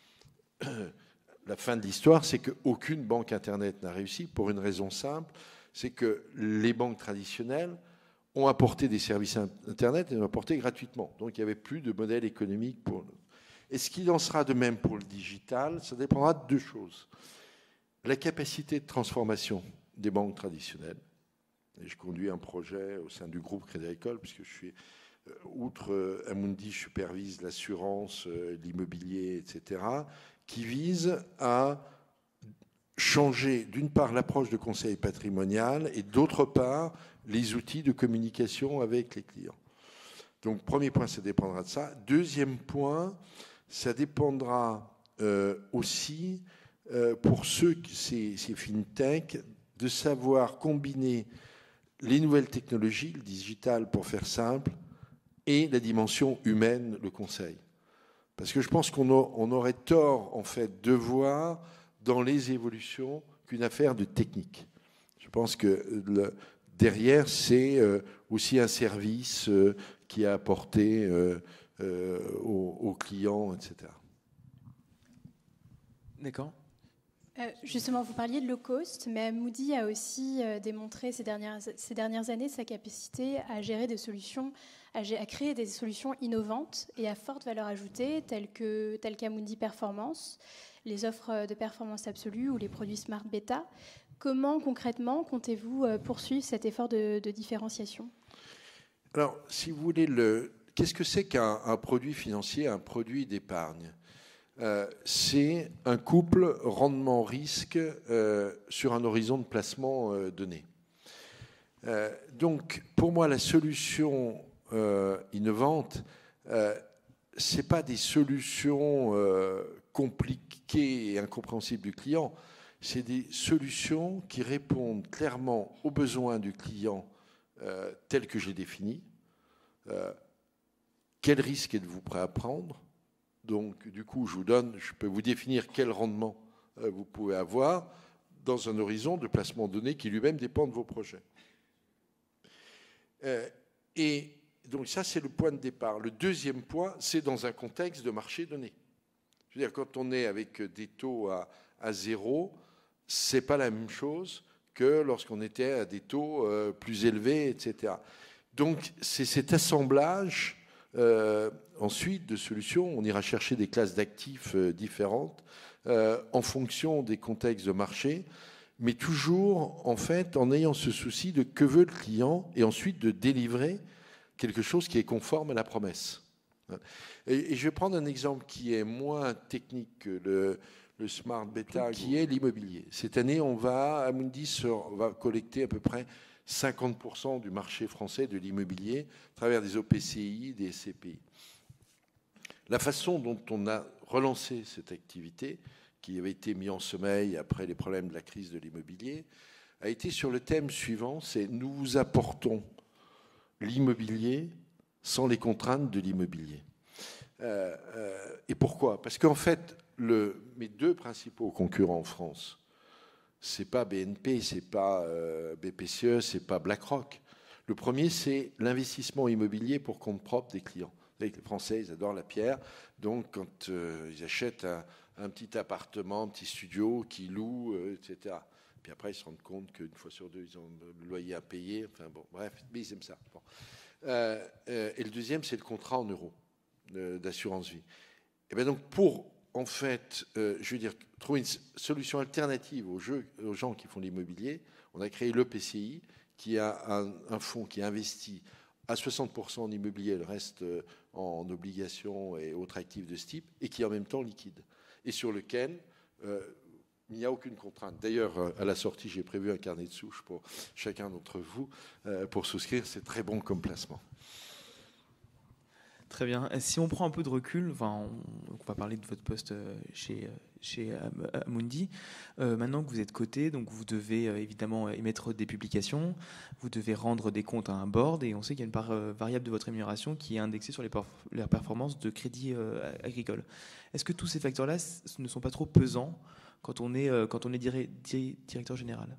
La fin de l'histoire, c'est qu'aucune banque Internet n'a réussi pour une raison simple, c'est que les banques traditionnelles ont apporté des services Internet et ont apporté gratuitement. Donc il n'y avait plus de modèle économique pour nous. Est-ce qu'il en sera de même pour le digital? Ça dépendra de deux choses. La capacité de transformation des banques traditionnelles. Et je conduis un projet au sein du groupe Crédit Agricole, puisque je suis, outre Amundi, je supervise l'assurance, l'immobilier, et cetera, qui vise à changer, d'une part, l'approche de conseil patrimonial et d'autre part, les outils de communication avec les clients. Donc, premier point, ça dépendra de ça. Deuxième point, ça dépendra euh, aussi, euh, pour ceux, ces, ces fintech, de savoir combiner les nouvelles technologies, le digital pour faire simple, et la dimension humaine, le conseil. Parce que je pense qu'on on aurait tort, en fait, de voir dans les évolutions qu'une affaire de technique. Je pense que le, derrière, c'est euh, aussi un service euh, qui est apporté euh, euh, aux, aux clients, et cetera. D'accord. Euh, justement, vous parliez de low cost, mais Moody a aussi euh, démontré ces dernières, ces dernières années sa capacité à gérer des solutions, à, à créer des solutions innovantes et à forte valeur ajoutée, telles que telles qu'Amundi Performance, les offres de performance absolue ou les produits Smart Beta. Comment concrètement comptez-vous euh, poursuivre cet effort de, de différenciation? Alors, si vous voulez, le, qu'est-ce que c'est qu'un un produit financier, un produit d'épargne? euh, C'est un couple rendement-risque euh, sur un horizon de placement euh, donné. Euh, donc, pour moi, la solution euh, innovante, euh, ce n'est pas des solutions euh, compliquées et incompréhensibles du client, c'est des solutions qui répondent clairement aux besoins du client euh, tels que j'ai définis. Euh, quel risque êtes-vous prêt à prendre? Donc, du coup, je vous donne, je peux vous définir quel rendement euh, vous pouvez avoir dans un horizon de placement donné qui lui-même dépend de vos projets. Euh, et donc ça, c'est le point de départ. Le deuxième point, c'est dans un contexte de marché donné. Je veux dire, quand on est avec des taux à, à zéro, c'est pas la même chose que lorsqu'on était à des taux euh, plus élevés, et cetera. Donc, c'est cet assemblage euh, ensuite de solutions. On ira chercher des classes d'actifs euh, différentes euh, en fonction des contextes de marché, mais toujours, en fait, en ayant ce souci de que veut le client et ensuite de délivrer quelque chose qui est conforme à la promesse. Et, et je vais prendre un exemple qui est moins technique que le, le Smart Beta, qui est l'immobilier. Cette année, on va, Amundi sur, va collecter à peu près cinquante pour cent du marché français de l'immobilier à travers des O P C I, des S C P I. La façon dont on a relancé cette activité, qui avait été mis en sommeil après les problèmes de la crise de l'immobilier, a été sur le thème suivant, c'est nous vous apportons l'immobilier sans les contraintes de l'immobilier. Euh, euh, et pourquoi? Parce qu'en fait, le, mes deux principaux concurrents en France, c'est pas B N P, c'est pas euh, B P C E, c'est pas BlackRock. Le premier, c'est l'investissement immobilier pour compte propre des clients. Vous savez que les Français, ils adorent la pierre, donc quand euh, ils achètent un, un petit appartement, un petit studio qu'ils louent, euh, et cetera. Puis après, ils se rendent compte qu'une fois sur deux, ils ont le loyer à payer. Enfin bon, bref, mais ils aiment ça. Bon. Euh, euh, et le deuxième, c'est le contrat en euros euh, d'assurance vie. Et bien donc, pour en fait, euh, je veux dire, trouver une solution alternative aux, jeux, aux gens qui font l'immobilier, on a créé l'E P C I, qui a un, un fonds qui investit à soixante pour cent en immobilier, le reste euh, en obligations et autres actifs de ce type, et qui est en même temps liquide, et sur lequel euh, il n'y a aucune contrainte. D'ailleurs, à la sortie, j'ai prévu un carnet de souches pour chacun d'entre vous euh, pour souscrire. C'est très bon comme placement. Très bien. Si on prend un peu de recul, enfin, on, on va parler de votre poste chez, chez Amundi. Euh, maintenant que vous êtes coté, donc vous devez euh, évidemment émettre des publications, vous devez rendre des comptes à un board, et on sait qu'il y a une part euh, variable de votre rémunération qui est indexée sur les, perf les performances de crédit euh, agricole. Est-ce que tous ces facteurs-là ne sont pas trop pesants quand on est, euh, quand on est dir dir directeur général?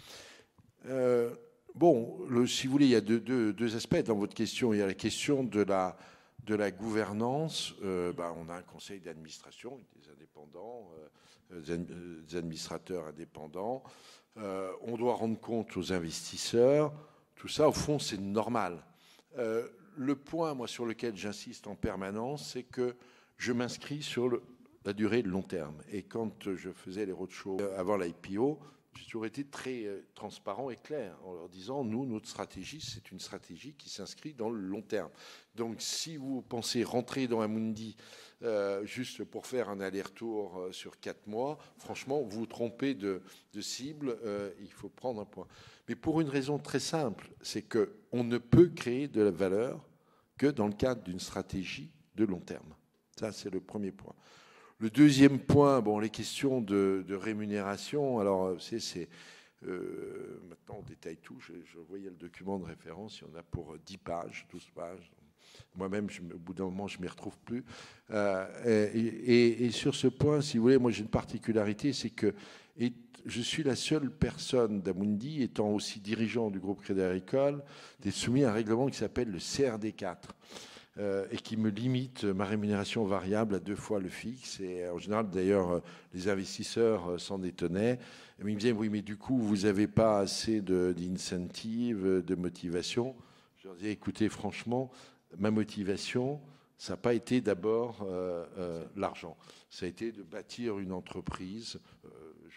euh, Bon, le, si vous voulez, il y a deux, deux, deux aspects dans votre question. Il y a la question de la de la gouvernance. Euh, bah, on a un conseil d'administration, des indépendants, euh, des administrateurs indépendants. Euh, on doit rendre compte aux investisseurs. Tout ça, au fond, c'est normal. Euh, le point, moi, sur lequel j'insiste en permanence, c'est que je m'inscris sur le, la durée de long terme. Et quand je faisais les roadshows avant l'I P O, j'ai toujours été très transparent et clair en leur disant, nous, notre stratégie, c'est une stratégie qui s'inscrit dans le long terme. Donc, si vous pensez rentrer dans Amundi euh, juste pour faire un aller-retour euh, sur quatre mois, franchement, vous vous trompez de, de cible, euh, il faut prendre un point. Mais pour une raison très simple, c'est qu'on ne peut créer de la valeur que dans le cadre d'une stratégie de long terme. Ça, c'est le premier point. Le deuxième point, bon, les questions de, de rémunération. Alors, c'est, c'est euh, maintenant on détaille tout. Je, je voyais le document de référence. Il y en a pour dix pages, douze pages. Moi-même, je, au bout d'un moment, je ne m'y retrouve plus. Euh, et, et, et sur ce point, si vous voulez, moi j'ai une particularité, c'est que et je suis la seule personne d'Amundi, étant aussi dirigeant du groupe Crédit Agricole, d'être soumis à un règlement qui s'appelle le C R D quatre. Euh, et qui me limite ma rémunération variable à deux fois le fixe. Et en général, d'ailleurs, les investisseurs s'en étonnaient. Et ils me disaient, oui, mais du coup, vous n'avez pas assez d'incentive, de motivation. Je leur disais, écoutez, franchement, ma motivation, ça n'a pas été d'abord euh, euh, l'argent. Ça a été de bâtir une entreprise. Euh, je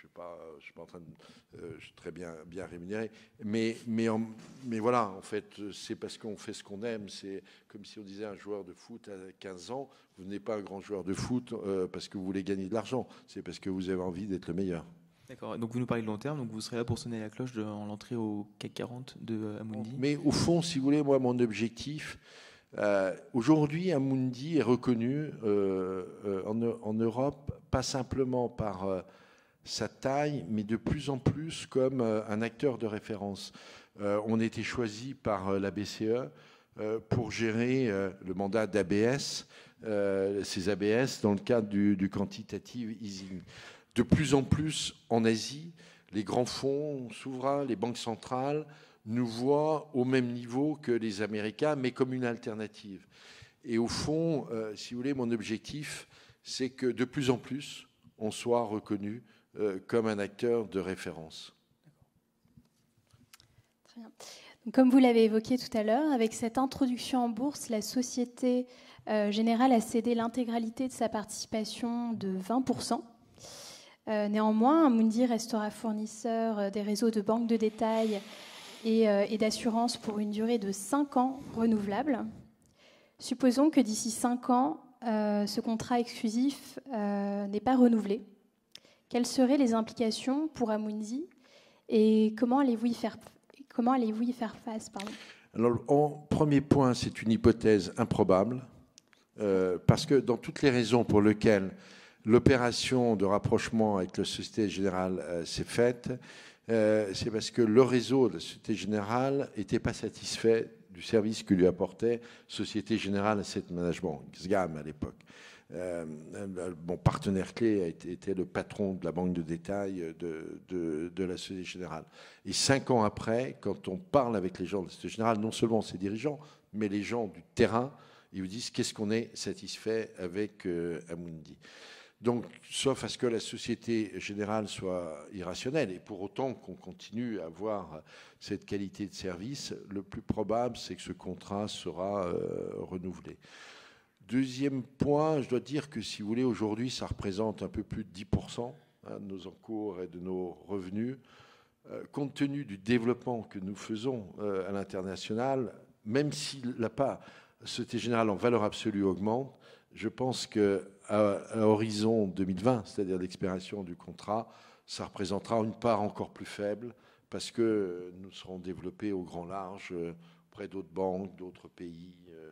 suis pas, je suis pas en train de, euh, je suis très bien, bien rémunéré. Mais, mais, en, mais voilà, en fait, c'est parce qu'on fait ce qu'on aime. C'est comme si on disait à un joueur de foot à quinze ans, vous n'êtes pas un grand joueur de foot euh, parce que vous voulez gagner de l'argent. C'est parce que vous avez envie d'être le meilleur. D'accord. Donc vous nous parlez de long terme, donc vous serez là pour sonner la cloche de l'entrée au C A C quarante de Amundi. Mais au fond, si vous voulez, moi, mon objectif, euh, aujourd'hui, Amundi est reconnu euh, euh, en, en Europe, pas simplement par euh, sa taille, mais de plus en plus comme euh, un acteur de référence. Euh, on a été choisi par euh, la B C E euh, pour gérer euh, le mandat d'A B S, euh, ces A B S dans le cadre du, du quantitative easing. De plus en plus en Asie, les grands fonds souverains, les banques centrales nous voient au même niveau que les Américains, mais comme une alternative. Et au fond, euh, si vous voulez, mon objectif, c'est que de plus en plus, on soit reconnu euh, comme un acteur de référence. Très bien. Donc, comme vous l'avez évoqué tout à l'heure, avec cette introduction en bourse, la Société euh, Générale a cédé l'intégralité de sa participation de vingt pour cent. Euh, néanmoins, Amundi restera fournisseur des réseaux de banques de détail et, euh, et d'assurance pour une durée de cinq ans renouvelable. Supposons que d'ici cinq ans, euh, ce contrat exclusif euh, n'est pas renouvelé. Quelles seraient les implications pour Amundi et comment allez-vous y faire, comment allez-vous y faire face, pardon ? Alors, en premier point, c'est une hypothèse improbable, euh, parce que dans toutes les raisons pour lesquelles l'opération de rapprochement avec la Société Générale euh, s'est faite, euh, c'est parce que le réseau de la Société Générale n'était pas satisfait du service que lui apportait Société Générale Asset Management, X G A M à l'époque. Euh, mon partenaire clé a été, était le patron de la banque de détail de, de, de la Société Générale. Et cinq ans après, quand on parle avec les gens de la Société Générale, non seulement ses dirigeants, mais les gens du terrain, ils vous disent qu'est-ce qu'on est satisfait avec euh, Amundi. Donc, sauf à ce que la Société Générale soit irrationnelle, et pour autant qu'on continue à avoir cette qualité de service, le plus probable, c'est que ce contrat sera euh, renouvelé. Deuxième point, je dois dire que si vous voulez, aujourd'hui, ça représente un peu plus de dix pour cent hein, de nos encours et de nos revenus. Euh, compte tenu du développement que nous faisons euh, à l'international, même si la part Société Générale en valeur absolue augmente, je pense qu'à à horizon deux mille vingt, c'est-à-dire l'expiration du contrat, ça représentera une part encore plus faible parce que nous serons développés au grand large euh, auprès d'autres banques, d'autres pays euh,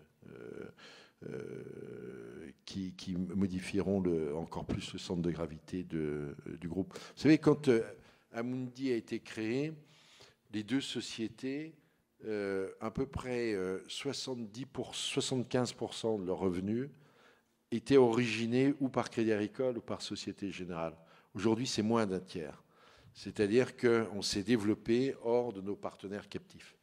euh, qui, qui modifieront le, encore plus le centre de gravité de, du groupe. Vous savez, quand euh, Amundi a été créé, les deux sociétés, euh, à peu près euh, soixante-dix pour cent, soixante-quinze pour cent de leurs revenus étaient originés ou par Crédit Agricole ou par Société Générale. Aujourd'hui, c'est moins d'un tiers. C'est-à-dire qu'on s'est développé hors de nos partenaires captifs.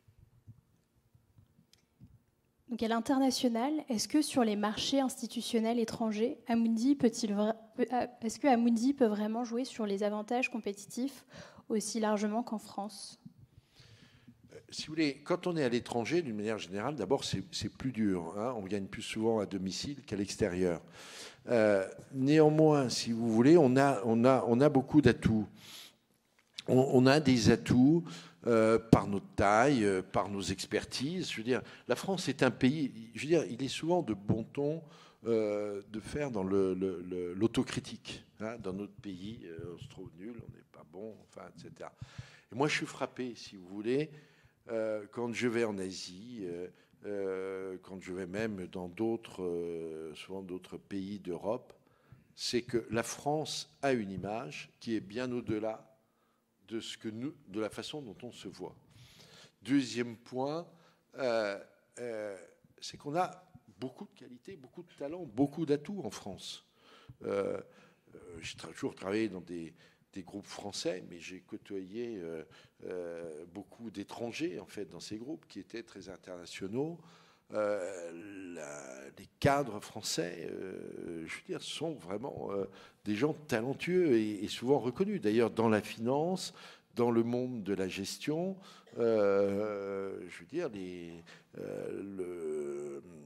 Donc à l'international, est-ce que sur les marchés institutionnels étrangers, Amundi peut-il, est-ce que Amundi peut vraiment jouer sur les avantages compétitifs aussi largement qu'en France ? Si vous voulez, quand on est à l'étranger, d'une manière générale, d'abord, c'est, c'est plus dur. Hein, on gagne plus souvent à domicile qu'à l'extérieur. Euh, néanmoins, si vous voulez, on a, on a, on a beaucoup d'atouts. On, on a des atouts euh, par notre taille, euh, par nos expertises. Je veux dire, la France est un pays, je veux dire, il est souvent de bon ton euh, de faire dans le, le, le, l'autocritique. Hein, dans notre pays, euh, on se trouve nul, on n'est pas bon, enfin, et cetera. Et moi, je suis frappé, si vous voulez, Euh, quand je vais en Asie, euh, euh, quand je vais même dans d'autres, euh, souvent d'autres pays d'Europe, c'est que la France a une image qui est bien au-delà de ce que nous, de la façon dont on se voit. Deuxième point, euh, euh, c'est qu'on a beaucoup de qualités, beaucoup de talents, beaucoup d'atouts en France. Euh, euh, j'ai toujours travaillé dans des des groupes français, mais j'ai côtoyé euh, euh, beaucoup d'étrangers en fait dans ces groupes qui étaient très internationaux. Euh, la, les cadres français, euh, je veux dire, sont vraiment euh, des gens talentueux et, et souvent reconnus. D'ailleurs, dans la finance, dans le monde de la gestion, euh, je veux dire, les, euh, le,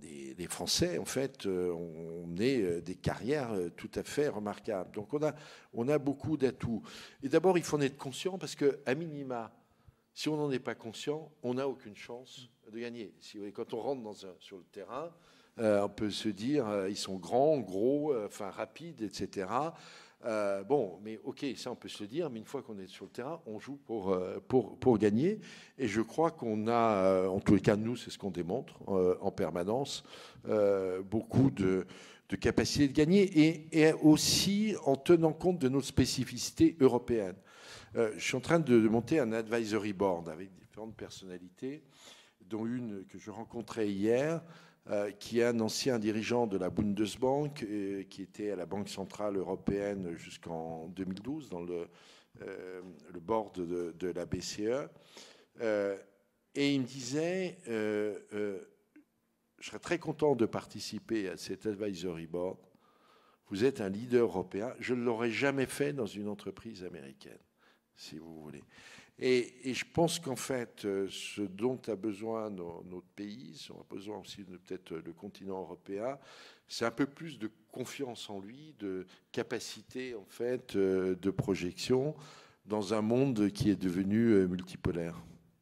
des, des Français, en fait, euh, ont mené des carrières tout à fait remarquables. Donc on a, on a beaucoup d'atouts. Et d'abord, il faut en être conscient parce qu'à minima, si on n'en est pas conscient, on n'a aucune chance de gagner. Si, quand on rentre dans un, sur le terrain, euh, on peut se dire, euh, ils sont grands, gros, euh, enfin rapides, et cetera. Euh, bon, mais ok, ça on peut se le dire, mais une fois qu'on est sur le terrain, on joue pour, euh, pour, pour gagner. Et je crois qu'on a, euh, en tous les cas, nous, c'est ce qu'on démontre euh, en permanence, euh, beaucoup de, de capacité de gagner et, et aussi en tenant compte de nos spécificités européennes. Euh, je suis en train de, de monter un advisory board avec différentes personnalités, dont une que je rencontrais hier, Euh, qui est un ancien dirigeant de la Bundesbank, euh, qui était à la Banque Centrale Européenne jusqu'en deux mille douze, dans le, euh, le board de, de la B C E. Euh, et il me disait, euh, euh, je serais très content de participer à cet advisory board. Vous êtes un leader européen. Je ne l'aurais jamais fait dans une entreprise américaine, si vous voulez. Et, et je pense qu'en fait, ce dont a besoin nos, notre pays, ce dont a besoin aussi de peut-être le continent européen, c'est un peu plus de confiance en lui, de capacité en fait de projection dans un monde qui est devenu multipolaire.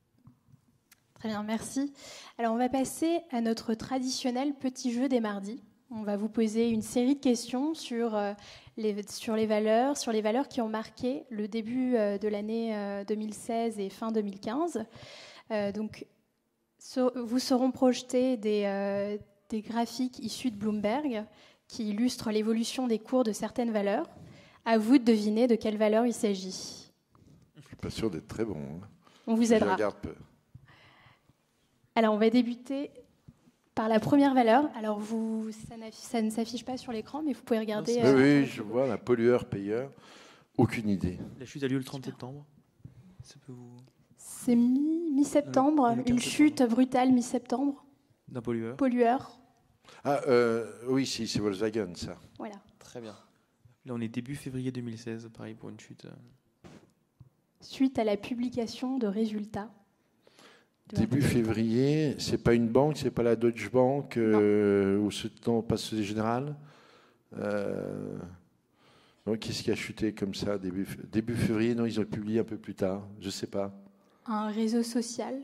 Très bien, merci. Alors on va passer à notre traditionnel petit jeu des mardis. On va vous poser une série de questions sur les, sur les valeurs, sur les valeurs qui ont marqué le début de l'année deux mille seize et fin deux mille quinze. Euh, donc, so, vous seront projetés des, euh, des graphiques issus de Bloomberg qui illustrent l'évolution des cours de certaines valeurs. À vous de deviner de quelle valeur il s'agit. Je ne suis pas sûr d'être très bon. Hein. On vous aidera. Je regarde peu. Alors, on va débuter par la première valeur. Alors, vous, ça, ça ne s'affiche pas sur l'écran, mais vous pouvez regarder. Oui, euh, oui, je vois, la pollueur-payeur. Aucune idée. La chute a lieu le trente septembre. Ça peut vous... C'est mi- mi-septembre, Euh, une chute brutale mi-septembre. D'un pollueur. Pollueur. Ah, euh, oui, si, c'est Volkswagen, ça. Voilà. Très bien. Là, on est début février deux mille seize, pareil pour une chute. Suite à la publication de résultats. De Début février, c'est pas une banque, c'est pas la Deutsche Bank euh, ou ce temps pas Société Générale. Euh, non, qu'est-ce qui a chuté comme ça début, début février? Non, ils ont publié un peu plus tard. Je sais pas. Un réseau social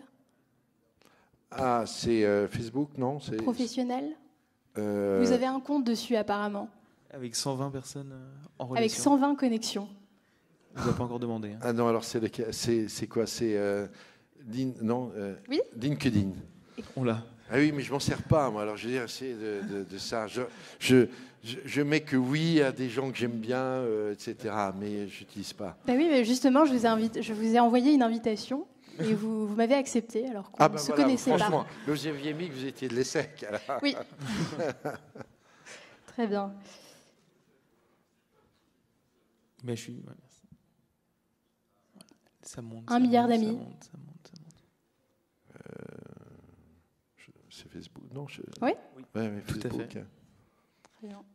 Ah, c'est euh, Facebook, non? C'est, professionnel. euh, Vous avez un compte dessus apparemment, Avec cent vingt personnes euh, en relation. avec cent vingt connexions. On vous a pas encore demandé. Hein. Ah non, alors c'est, lequel- c'est, c'est quoi? C'est euh, Lin- non, euh, Oui. LinkedIn. On l'a. Ah oui, mais je m'en sers pas, moi. Alors, je veux dire, c'est de, de, de ça. Je, je, je, je mets que oui à des gens que j'aime bien, euh, et cetera. Mais je n'utilise pas. Ben oui, mais justement, je vous ai, invité, je vous ai envoyé une invitation et vous, vous m'avez accepté alors qu'on Ah ne ben se voilà, connaissait franchement, pas. le vous aviez mis que vous étiez de l'ESSEC. alors. Oui. Très bien. Mais je suis. Ouais, merci. Ça monte. Un ça milliard monte, d'amis. Ça monte, ça monte, ça monte. Je- c'est Facebook, non je... Oui. Oui, Ouais, ouais, tout à Facebook. fait. Très bien.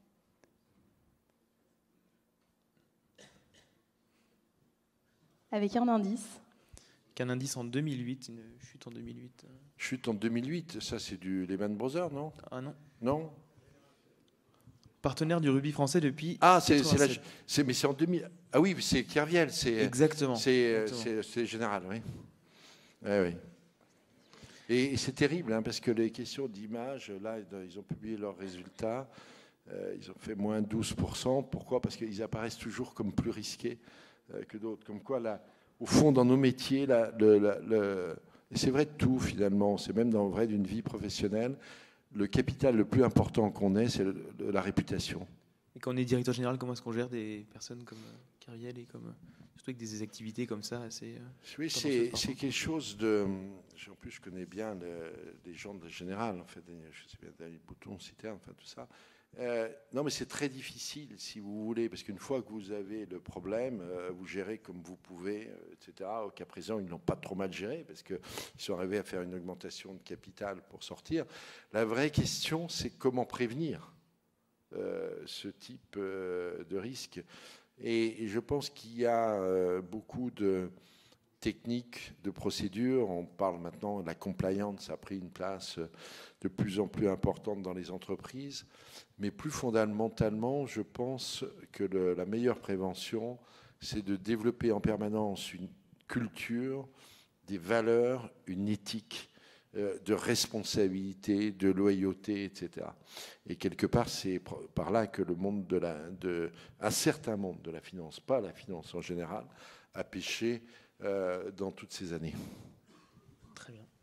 Avec un indice. Qu'un indice en deux mille huit, une chute en deux mille huit. Chute en deux mille huit, ça c'est du Lehman Brothers, non? Ah non. Non. Partenaire du rugby français depuis. Ah, c'est, c'est la, quatre-vingt-sept. c'est, mais c'est en deux mille. Ah oui, c'est Kerviel, c'est. Exactement. C'est, euh, Exactement. c'est, c'est général, oui. Ouais, oui. Et, et c'est terrible, hein, parce que les questions d'image, là, ils ont publié leurs résultats. Euh, ils ont fait moins douze pour cent. Pourquoi? Parce qu'ils apparaissent toujours comme plus risqués euh, que d'autres. Comme quoi, là, au fond, dans nos métiers, là, le, le, le, et c'est vrai de tout, finalement. C'est même dans le vrai d'une vie professionnelle. Le capital le plus important qu'on ait, c'est le, le, la réputation. Et quand on est directeur général, comment est-ce qu'on gère des personnes comme euh, Kerviel et comme. Euh, surtout avec des activités comme ça assez. Euh, Oui, c'est, c'est quelque chose de. En plus, je connais bien le, les gens de Général, en fait, je sais bien, David Bouton, Citerne, enfin tout ça. Euh, non, mais c'est très difficile, si vous voulez, parce qu'une fois que vous avez le problème, euh, vous gérez comme vous pouvez, euh, et cetera. Au cas présent, ils n'ont pas trop mal géré, parce qu'ils sont arrivés à faire une augmentation de capital pour sortir. La vraie question, c'est comment prévenir euh, ce type euh, de risque. Et, et je pense qu'il y a euh, beaucoup de... techniques, de procédures. On parle maintenant de la compliance, ça a pris une place de plus en plus importante dans les entreprises. Mais plus fondamentalement, je pense que le, la meilleure prévention, c'est de développer en permanence une culture, des valeurs, une éthique euh, de responsabilité, de loyauté, et cetera. Et quelque part, c'est par là que le monde de la, de, un certain monde de la finance, pas la finance en général, a péché euh, dans toutes ces années. Très bien.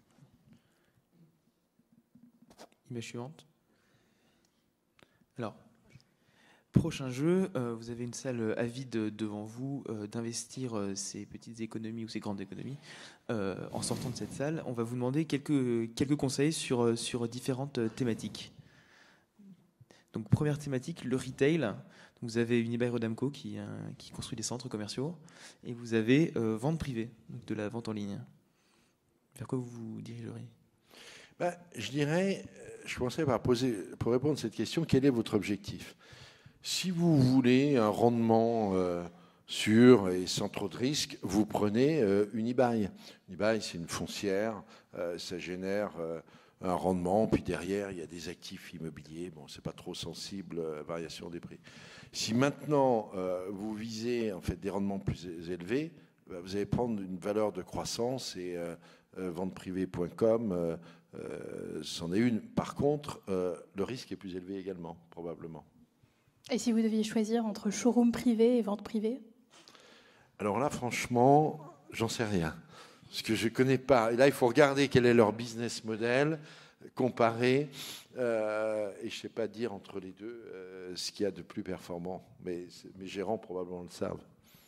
Image suivante. Alors, prochain jeu, euh, vous avez une salle avide devant vous euh, d'investir euh, ces petites économies ou ces grandes économies. Euh, en sortant de cette salle, on va vous demander quelques, quelques conseils sur, sur différentes thématiques. Donc, première thématique, le retail. Vous avez Unibail-Rodamco qui, euh, qui construit des centres commerciaux et vous avez euh, vente privée, donc de la vente en ligne. Vers quoi vous vous dirigeriez ? Ben, je dirais, je commencerai par poser, pour répondre à cette question, quel est votre objectif ? Si vous voulez un rendement euh, sûr et sans trop de risques, vous prenez euh, Unibail. Unibail, c'est une foncière, euh, ça génère euh, un rendement, puis derrière, il y a des actifs immobiliers. Bon, c'est pas trop sensible à la variation des prix. Si maintenant, euh, vous visez en fait des rendements plus élevés, ben, vous allez prendre une valeur de croissance et euh, euh, vente privée point com, euh, euh, c'en est une. Par contre, euh, le risque est plus élevé également, probablement. Et si vous deviez choisir entre showroom privé et vente privée ? Alors là, franchement, j'en sais rien. Parce que je ne connais pas. Et là, il faut regarder quel est leur business model, comparer. Euh, et je ne sais pas dire entre les deux euh, ce qu'il y a de plus performant. Mais mes gérants, probablement, le savent.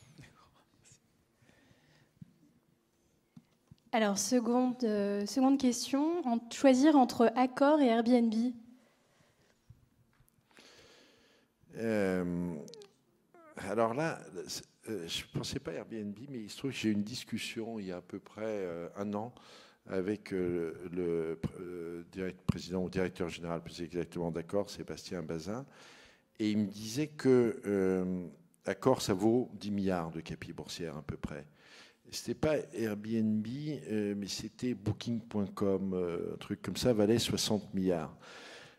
Alors, seconde, euh, seconde question. En, choisir entre Accor et Airbnb ? Euh, alors là, euh, je ne pensais pas à Airbnb, mais il se trouve que j'ai eu une discussion il y a à peu près euh, un an avec euh, le euh, direct, président ou directeur général, plus exactement d'Accor, Sébastien Bazin, et il me disait que euh, Accor, ça vaut dix milliards de capi boursière à peu près. C'était pas Airbnb, euh, mais c'était Booking point com, euh, un truc comme ça, valait soixante milliards. Pourquoi ?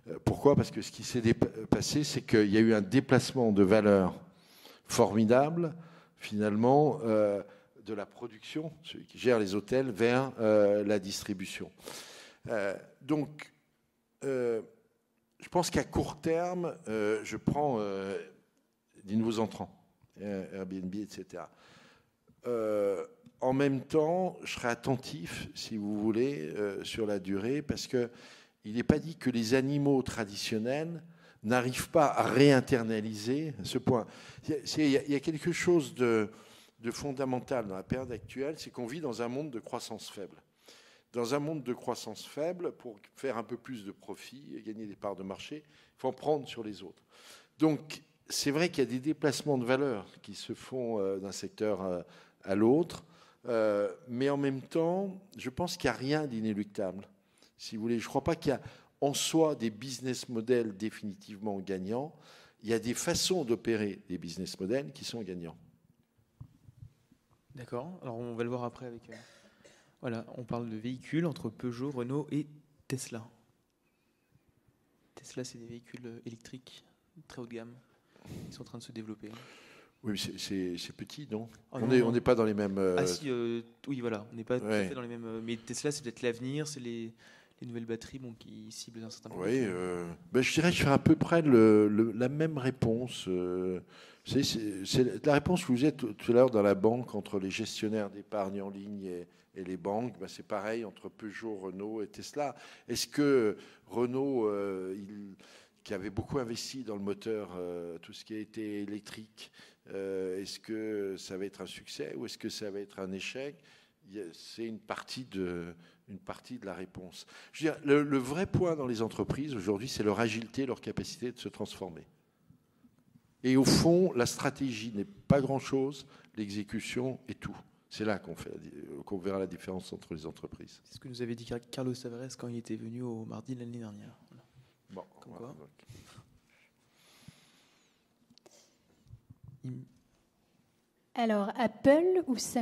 Parce que ce qui s'est passé, c'est qu'il y a eu un déplacement de valeur formidable, finalement, euh, de la production, celui qui gère les hôtels, vers euh, la distribution. Euh, donc, euh, je pense qu'à court terme, euh, je prends euh, des nouveaux entrants, Airbnb, et cetera. Euh, en même temps, je serai attentif, si vous voulez, euh, sur la durée, parce que il n'est pas dit que les animaux traditionnels n'arrivent pas à réinternaliser ce point. Il y a quelque chose de, de fondamental dans la période actuelle, c'est qu'on vit dans un monde de croissance faible. Dans un monde de croissance faible, pour faire un peu plus de profit et gagner des parts de marché, il faut en prendre sur les autres. Donc, c'est vrai qu'il y a des déplacements de valeur qui se font d'un secteur à l'autre, mais en même temps, je pense qu'il n'y a rien d'inéluctable. Si vous voulez, je ne crois pas qu'il y a en soi des business models définitivement gagnants. Il y a des façons d'opérer des business models qui sont gagnants. D'accord. Alors on va le voir après avec. Euh, voilà, on parle de véhicules entre Peugeot, Renault et Tesla. Tesla, c'est des véhicules électriques très haut de gamme. Ils sont en train de se développer. Oui, c'est, c'est, c'est petit, non ? Oh, On non, n'est non. on n'est pas dans les mêmes. Euh... Ah si, euh, oui, voilà, on n'est pas ouais. tout à fait dans les mêmes. Mais Tesla, c'est peut-être l'avenir, c'est les, les nouvelles batteries, bon, qui ciblent un certain public. Oui, euh, ben, je dirais que je fais à peu près le, le, la même réponse. Euh, c'est, c'est, c'est la réponse que vous êtes tout, tout à l'heure dans la banque entre les gestionnaires d'épargne en ligne et, et les banques. Ben, c'est pareil entre Peugeot, Renault et Tesla. Est-ce que Renault, euh, il, qui avait beaucoup investi dans le moteur, euh, tout ce qui a été électrique, euh, est-ce que ça va être un succès ou est-ce que ça va être un échec ? C'est une partie de, une partie de la réponse. Je veux dire, le, le vrai point dans les entreprises aujourd'hui, c'est leur agilité, leur capacité de se transformer. Et au fond, la stratégie n'est pas grand-chose, l'exécution est tout. C'est là qu'on, fait, qu'on verra la différence entre les entreprises. C'est ce que nous avait dit Carlos Tavares quand il était venu au mardi de l'année dernière. Voilà. Bon, Comme voilà. quoi. Il... Alors, Apple ou Samsung ?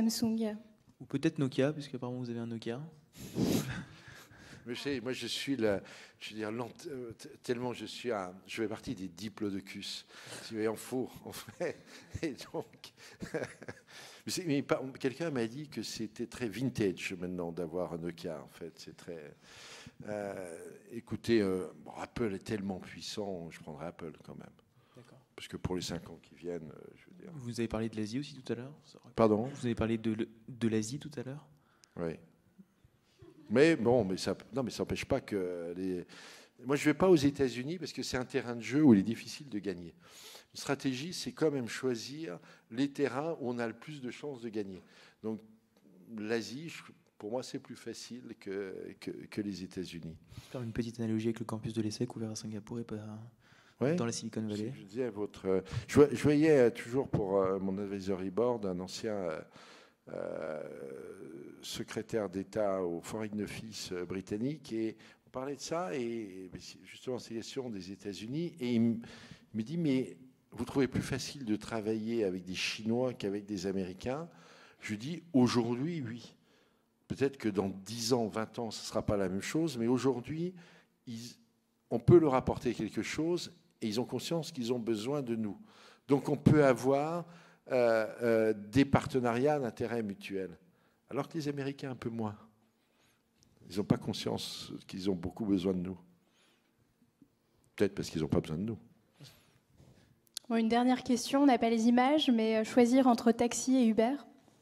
Ou peut-être Nokia, puisqu'apparemment vous avez un Nokia. Mais je sais, moi, je suis là, je veux dire, lent, euh, tellement je suis à, je fais partie des diplodocus. Si vous voyez, en faux, en fait. Et donc, mais, mais quelqu'un m'a dit que c'était très vintage maintenant d'avoir un Nokia. En fait, c'est très. Euh, écoutez, euh, bon, Apple est tellement puissant, je prendrais Apple quand même. D'accord. Parce que pour les cinq ans qui viennent, euh, je veux dire. Vous avez parlé de l'Asie aussi tout à l'heure. Pardon ? Vous avez parlé de, de l'Asie tout à l'heure. Oui. Mais bon, mais ça, non, mais ça n'empêche pas que les. Moi, je ne vais pas aux États-Unis parce que c'est un terrain de jeu où il est difficile de gagner. Une stratégie, c'est quand même choisir les terrains où on a le plus de chances de gagner. Donc, l'Asie, pour moi, c'est plus facile que, que, que les États-Unis. Je vais faire une petite analogie avec le campus de l'ESSEC ouvert à Singapour et pas ouais, dans la Silicon Valley. Je, disais votre, je, je voyais toujours pour mon advisory board un ancien. Euh, secrétaire d'État au Foreign Office britannique, et on parlait de ça, et justement ces questions des États-Unis, et il me dit, mais vous trouvez plus facile de travailler avec des Chinois qu'avec des Américains? Je lui dis, aujourd'hui, oui. Peut-être que dans dix ans, vingt ans, ce ne sera pas la même chose, mais aujourd'hui, ils, on peut leur apporter quelque chose, et ils ont conscience qu'ils ont besoin de nous. Donc on peut avoir Euh, euh, des partenariats d'intérêt mutuel. Alors que les Américains, un peu moins. Ils n'ont pas conscience qu'ils ont beaucoup besoin de nous. Peut-être parce qu'ils n'ont pas besoin de nous. Bon, une dernière question, on n'a pas les images, mais choisir entre taxi et Uber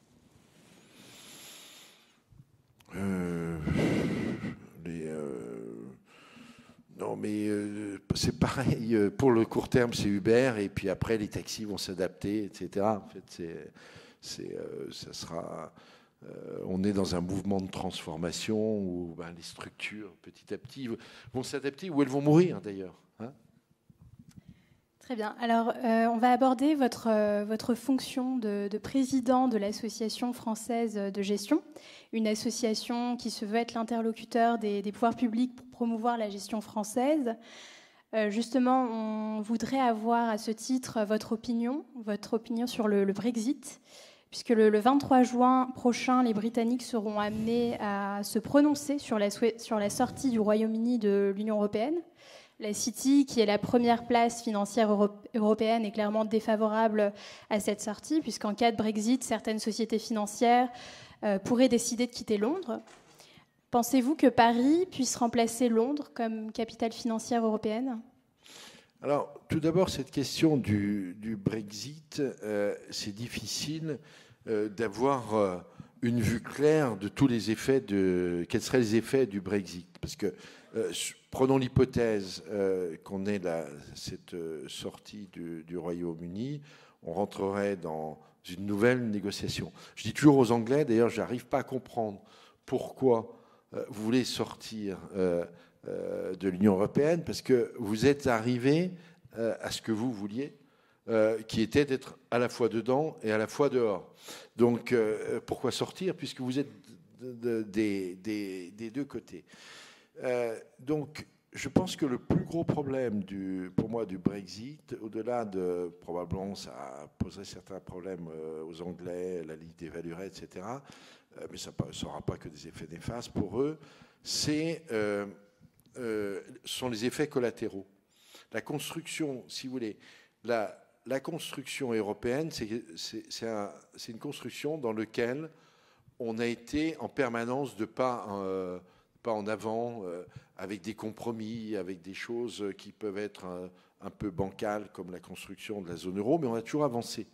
euh, les, euh, Non, mais euh, c'est pareil. Pour le court terme, c'est Uber, et puis après, les taxis vont s'adapter, et cetera. En fait, c'est, c'est, euh, ça sera. Euh, on est dans un mouvement de transformation où ben, les structures, petit à petit, vont s'adapter, ou elles vont mourir d'ailleurs. Hein. Très bien. Alors, euh, on va aborder votre, euh, votre fonction de, de président de l'Association française de gestion, une association qui se veut être l'interlocuteur des, des pouvoirs publics pour promouvoir la gestion française. Euh, justement, on voudrait avoir à ce titre votre opinion, votre opinion sur le, le Brexit, puisque le, le vingt-trois juin prochain, les Britanniques seront amenés à se prononcer sur la, sur la sortie du Royaume-Uni de l'Union européenne. La City, qui est la première place financière européenne, est clairement défavorable à cette sortie, puisqu'en cas de Brexit, certaines sociétés financières euh, pourraient décider de quitter Londres. Pensez-vous que Paris puisse remplacer Londres comme capitale financière européenne ? Alors, tout d'abord, cette question du, du Brexit, euh, c'est difficile euh, d'avoir euh, une vue claire de tous les effets, de quels seraient les effets du Brexit. Parce que, euh, prenons l'hypothèse euh, qu'on ait la, cette euh, sortie du, du Royaume-Uni, on rentrerait dans une nouvelle négociation. Je dis toujours aux Anglais, d'ailleurs, je n'arrive pas à comprendre pourquoi euh, vous voulez sortir euh, euh, de l'Union européenne, parce que vous êtes arrivé euh, à ce que vous vouliez, euh, qui était d'être à la fois dedans et à la fois dehors. Donc, euh, pourquoi sortir, puisque vous êtes de, de, des, des, des deux côtés. Euh, donc, je pense que le plus gros problème du, pour moi du Brexit, au-delà de probablement ça poserait certains problèmes aux Anglais, la Ligue d'évaluerait, et cetera, euh, mais ça n'aura pas que des effets néfastes pour eux, c'est, euh, euh, sont les effets collatéraux. La construction, si vous voulez, la, la construction européenne, c'est, c'est, c'est, un, c'est une construction dans laquelle on a été en permanence de pas... Euh, pas en avant, euh, avec des compromis, avec des choses qui peuvent être un, un peu bancales, comme la construction de la zone euro, mais on a toujours avancé.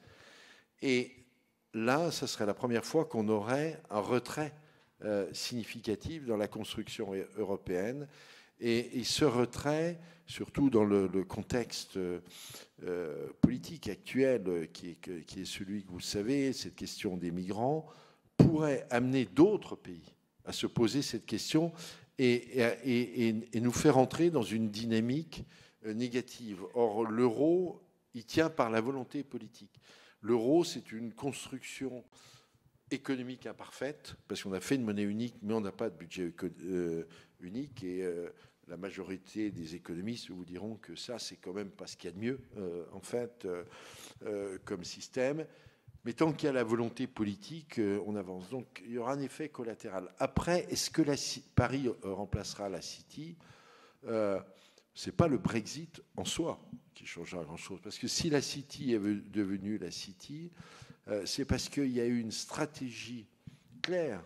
Et là, ça serait la première fois qu'on aurait un retrait euh, significatif dans la construction européenne. Et, et ce retrait, surtout dans le, le contexte euh, politique actuel, qui est, qui est celui que vous savez, cette question des migrants, pourrait amener d'autres pays à se poser cette question et, et, et, et nous faire entrer dans une dynamique négative. Or, l'euro, il tient par la volonté politique. L'euro, c'est une construction économique imparfaite, parce qu'on a fait une monnaie unique, mais on n'a pas de budget euh, unique, et euh, la majorité des économistes vous diront que ça, c'est quand même pas ce qu'il y a de mieux, euh, en fait, euh, euh, comme système. Mais tant qu'il y a la volonté politique, euh, on avance. Donc il y aura un effet collatéral. Après, est-ce que la, Paris euh, remplacera la City? euh, Ce n'est pas le Brexit en soi qui changera grand-chose. Parce que si la City est devenue la City, euh, c'est parce qu'il y a eu une stratégie claire,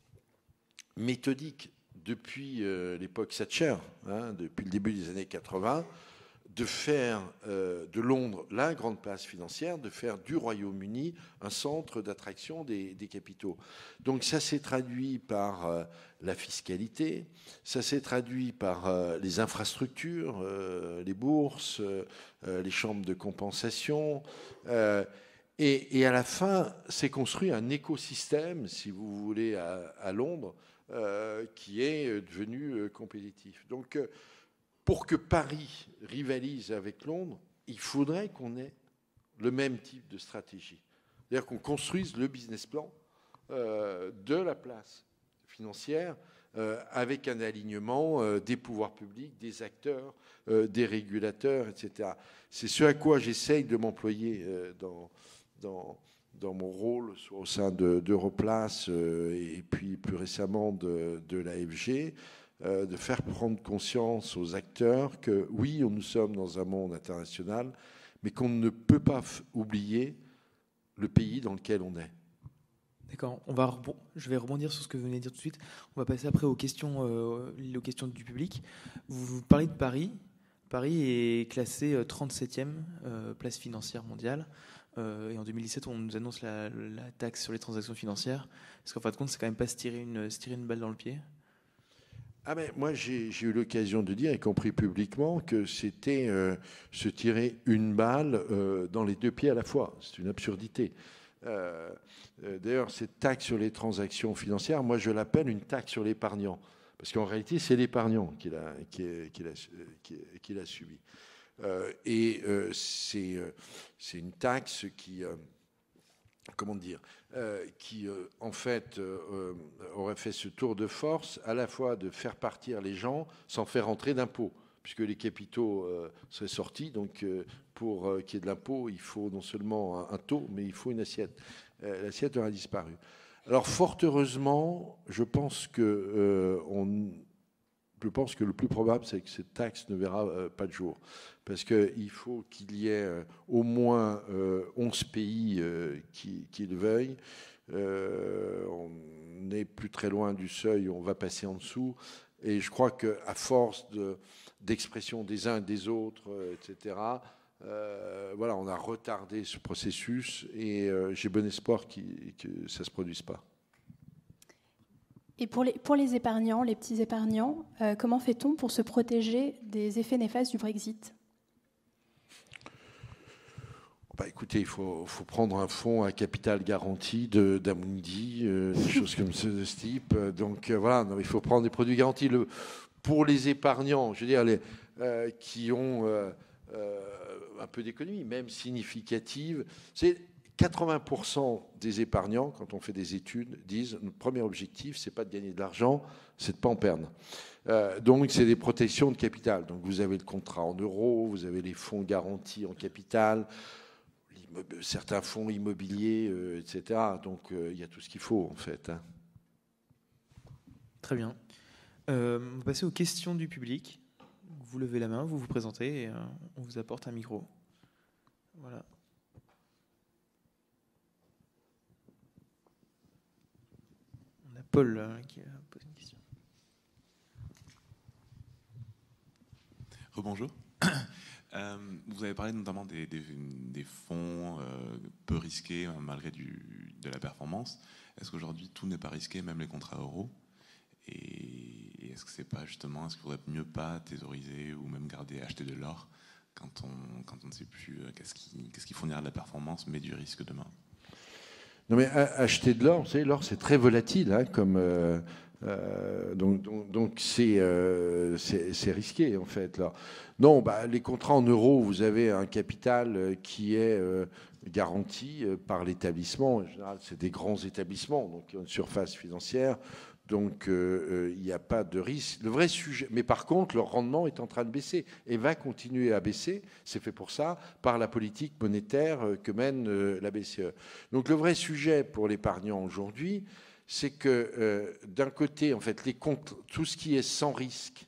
méthodique, depuis euh, l'époque Thatcher, hein, depuis le début des années quatre-vingts, de faire euh, de Londres la grande place financière, de faire du Royaume-Uni un centre d'attraction des, des capitaux. Donc ça s'est traduit par euh, la fiscalité, ça s'est traduit par euh, les infrastructures, euh, les bourses, euh, les chambres de compensation. Euh, et, et à la fin, s'est construit un écosystème, si vous voulez, à, à Londres, euh, qui est devenu euh, compétitif. Donc euh, pour que Paris rivalise avec Londres, il faudrait qu'on ait le même type de stratégie. C'est-à-dire qu'on construise le business plan euh, de la place financière euh, avec un alignement euh, des pouvoirs publics, des acteurs, euh, des régulateurs, et cetera. C'est ce à quoi j'essaye de m'employer euh, dans, dans, dans mon rôle, soit au sein de, d'Europlace euh, et puis plus récemment de, de l'A F G, de faire prendre conscience aux acteurs que oui, nous sommes dans un monde international, mais qu'on ne peut pas oublier le pays dans lequel on est. D'accord. On va rebond... Je vais rebondir sur ce que vous venez de dire tout de suite. On va passer après aux questions, euh, aux questions du public. Vous, vous parlez de Paris. Paris est classé trente-septième euh, place financière mondiale. Euh, et en deux mille dix-sept, on nous annonce la, la taxe sur les transactions financières. Parce qu'en fin de compte, c'est quand même pas se tirer une, se tirer une balle dans le pied. Ah ben, moi, j'ai, j'ai eu l'occasion de dire, y compris publiquement, que c'était euh, se tirer une balle euh, dans les deux pieds à la fois. C'est une absurdité. Euh, euh, d'ailleurs, cette taxe sur les transactions financières, moi, je l'appelle une taxe sur l'épargnant. Parce qu'en réalité, c'est l'épargnant qui l'a, qui, qui l'a, qui, qui l'a subi. Euh, et euh, c'est, euh, c'est une taxe qui... Euh, comment dire, euh, qui euh, en fait euh, aurait fait ce tour de force à la fois de faire partir les gens sans faire entrer d'impôts, puisque les capitaux euh, seraient sortis. Donc euh, pour euh, qu'il y ait de l'impôt, il faut non seulement un, un taux, mais il faut une assiette. Euh, l'assiette aurait disparu. Alors fort heureusement, je pense que euh, on, je pense que le plus probable, c'est que cette taxe ne verra euh, pas de jour. Parce qu'il faut qu'il y ait euh, au moins euh, onze pays euh, qui, qui le veuillent. Euh, on n'est plus très loin du seuil, on va passer en dessous. Et je crois qu'à force de, d'expression des uns et des autres, euh, et cetera, euh, voilà, on a retardé ce processus et euh, j'ai bon espoir qu'il, que ça ne se produise pas. Et pour les, pour les épargnants, les petits épargnants, euh, comment fait-on pour se protéger des effets néfastes du Brexit ? Bah, écoutez, il faut, faut prendre un fonds à capital garanti de, d'Amundi, euh, des choses comme ce, de ce type. Donc euh, voilà, non, il faut prendre des produits garantis. Le, pour les épargnants, je veux dire, les, euh, qui ont euh, euh, un peu d'économie, même significative, c'est... quatre-vingts pour cent des épargnants, quand on fait des études, disent notre premier objectif, c'est pas de gagner de l'argent, c'est de pas en perdre. Euh, donc, c'est des protections de capital. Donc, vous avez le contrat en euros, vous avez les fonds garantis en capital, certains fonds immobiliers, euh, et cetera. Donc, euh, il y a tout ce qu'il faut, en fait. Hein. Très bien. Euh, on va passer aux questions du public. Vous levez la main, vous vous présentez et euh, on vous apporte un micro. Voilà. Paul euh, qui a posé une question. Rebonjour. Euh, vous avez parlé notamment des, des, des fonds euh, peu risqués hein, malgré du, de la performance. Est-ce qu'aujourd'hui tout n'est pas risqué, même les contrats euros ? Et, et est-ce que c'est pas justement, est-ce qu'il faudrait mieux pas thésauriser ou même garder, acheter de l'or quand on, quand on ne sait plus euh, qu'est-ce qui, qu'est-ce qui fournira de la performance mais du risque demain ? Non mais acheter de l'or, vous savez, l'or c'est très volatile, hein, comme euh, euh, donc donc, donc c'est, euh, c'est c'est risqué en fait là. Non, bah, les contrats en euros, vous avez un capital qui est euh, garantie par l'établissement. En général, c'est des grands établissements, donc il y a une surface financière, donc euh, il n'y a pas de risque. Le vrai sujet, mais par contre, leur rendement est en train de baisser et va continuer à baisser. C'est fait pour ça par la politique monétaire que mène euh, la B C E. Donc le vrai sujet pour l'épargnant aujourd'hui, c'est que euh, d'un côté, en fait, les comptes, tout ce qui est sans risque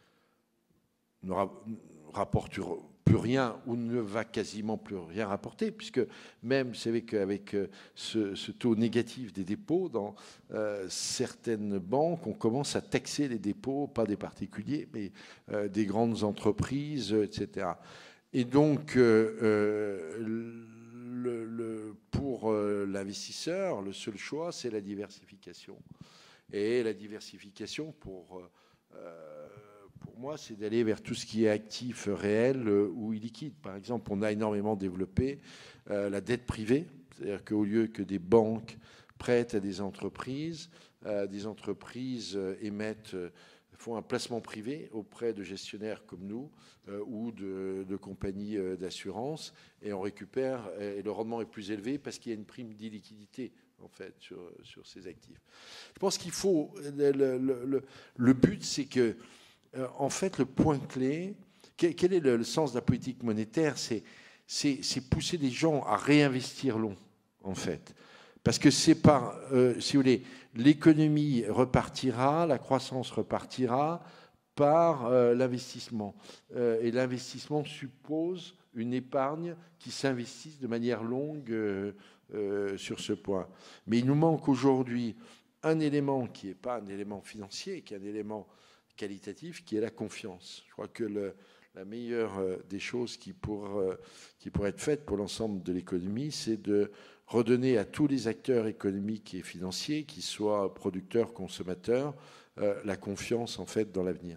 ne rapporte plus rien ou ne va quasiment plus rien rapporter, puisque même, vous savez qu'avec ce, ce taux négatif des dépôts, dans euh, certaines banques, on commence à taxer les dépôts, pas des particuliers, mais euh, des grandes entreprises, et cetera. Et donc, euh, le, le, pour euh, l'investisseur, le seul choix, c'est la diversification. Et la diversification, pour... Euh, Pour moi, c'est d'aller vers tout ce qui est actif, réel ou illiquide. Par exemple, on a énormément développé euh, la dette privée, c'est-à-dire qu'au lieu que des banques prêtent à des entreprises, euh, des entreprises euh, émettent, euh, font un placement privé auprès de gestionnaires comme nous euh, ou de, de compagnies euh, d'assurance, et on récupère, et le rendement est plus élevé parce qu'il y a une prime d'illiquidité en fait sur, sur ces actifs. Je pense qu'il faut, le, le, le, le but, c'est que en fait, le point clé, quel est le sens de la politique monétaire? C'est, c'est, c'est pousser les gens à réinvestir long, en fait. Parce que c'est par, euh, si vous voulez, l'économie repartira, la croissance repartira par euh, l'investissement. Euh, et l'investissement suppose une épargne qui s'investisse de manière longue euh, euh, sur ce point. Mais il nous manque aujourd'hui un élément qui n'est pas un élément financier, qui est un élément qualitatif, qui est la confiance. Je crois que le, la meilleure des choses qui, pour, qui pourrait être faite pour l'ensemble de l'économie, c'est de redonner à tous les acteurs économiques et financiers, qu'ils soient producteurs, consommateurs, euh, la confiance en fait dans l'avenir.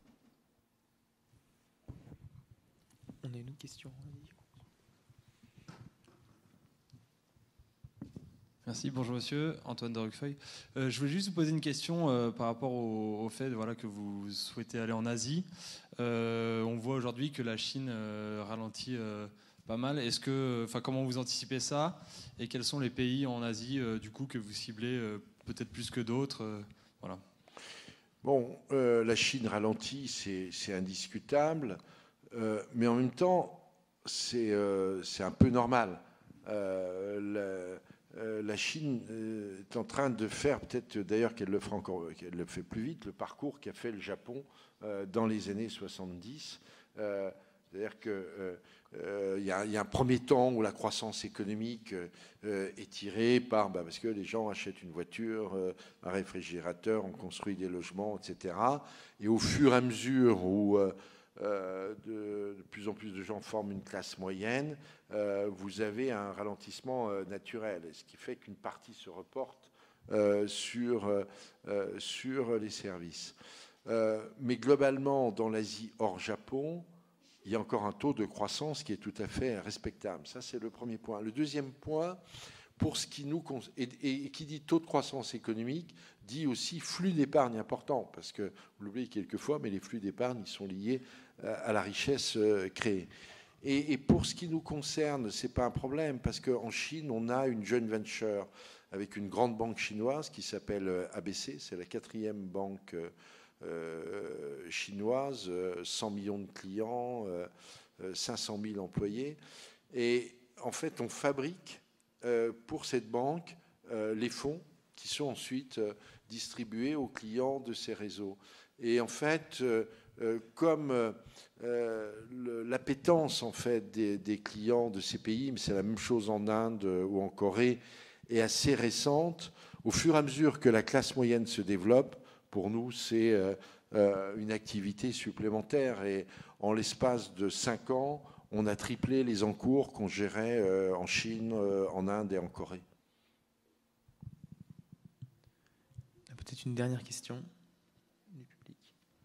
On a une autre question. Merci, bonjour monsieur, Antoine de Ruquefeuille. Euh, je voulais juste vous poser une question euh, par rapport au, au fait voilà, que vous souhaitez aller en Asie. Euh, on voit aujourd'hui que la Chine euh, ralentit euh, pas mal. Est-ce que, enfin, comment vous anticipez ça? Et quels sont les pays en Asie euh, du coup que vous ciblez euh, peut-être plus que d'autres euh, voilà. Bon, euh, la Chine ralentit, c'est, c'est indiscutable, euh, mais en même temps, c'est, euh, c'est un peu normal. Euh, la, Euh, la Chine euh, est en train de faire, peut-être d'ailleurs qu'elle le fera encore, qu'elle le fait plus vite, le parcours qu'a fait le Japon euh, dans les années soixante-dix. Euh, c'est-à-dire qu'il euh, euh, y, y a un premier temps où la croissance économique euh, est tirée par, bah, parce que les gens achètent une voiture, euh, un réfrigérateur, on construit des logements, et cetera. Et au fur et à mesure où euh, Euh, de, de plus en plus de gens forment une classe moyenne, euh, vous avez un ralentissement euh, naturel, ce qui fait qu'une partie se reporte euh, sur, euh, sur les services. Euh, mais globalement, dans l'Asie hors Japon, il y a encore un taux de croissance qui est tout à fait respectable. Ça, c'est le premier point. Le deuxième point, pour ce qui nous et, et qui dit taux de croissance économique, dit aussi flux d'épargne important, parce que vous l'oubliez quelquefois, mais les flux d'épargne ils sont liés à la richesse créée. Et, et pour ce qui nous concerne, c'est pas un problème, parce qu'en Chine, on a une joint venture avec une grande banque chinoise qui s'appelle A B C, c'est la quatrième banque euh, chinoise, cent millions de clients, euh, cinq cent mille employés, et en fait, on fabrique euh, pour cette banque euh, les fonds qui sont ensuite euh, distribués aux clients de ces réseaux. Et en fait, euh, euh, comme euh, l'appétence en fait des, des clients de ces pays, mais c'est la même chose en Inde ou en Corée, est assez récente, au fur et à mesure que la classe moyenne se développe, pour nous, c'est euh, euh, une activité supplémentaire. Et en l'espace de cinq ans, on a triplé les encours qu'on gérait euh, en Chine, euh, en Inde et en Corée. Peut-être une dernière question du public.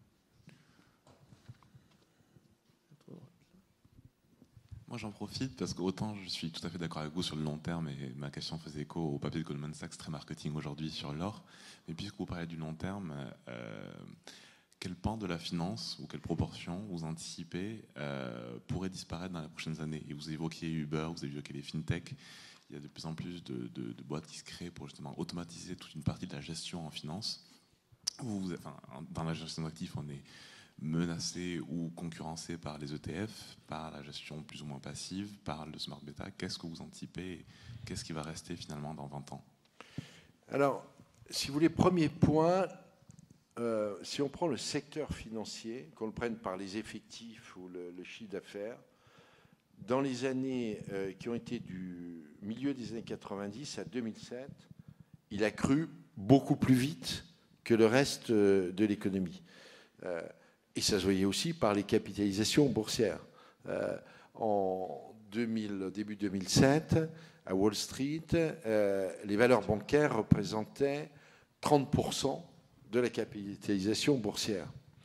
Moi, j'en profite parce qu'autant je suis tout à fait d'accord avec vous sur le long terme et ma question faisait écho au papier de Goldman Sachs, très marketing aujourd'hui sur l'or. Mais puisque vous parlez du long terme, euh, quel pan de la finance ou quelle proportion vous anticipez euh, pourrait disparaître dans les prochaines années? Et vous évoquiez Uber, vous avez évoqué les fintech. Il y a de plus en plus de, de, de boîtes qui se créent pour justement automatiser toute une partie de la gestion en finance. Vous, vous, enfin, dans la gestion d'actifs, on est menacé ou concurrencé par les E T F, par la gestion plus ou moins passive, par le smart beta. Qu'est-ce que vous anticipez? Qu'est-ce qui va rester finalement dans vingt ans? Alors, si vous voulez, premier point, euh, si on prend le secteur financier, qu'on le prenne par les effectifs ou le, le chiffre d'affaires, dans les années euh, qui ont été du milieu des années quatre-vingt-dix à deux mille sept, il a cru beaucoup plus vite que le reste euh, de l'économie. Euh, et ça se voyait aussi par les capitalisations boursières. Euh, en deux mille, début deux mille sept, à Wall Street, euh, les valeurs bancaires représentaient trente pour cent de la capitalisation boursière.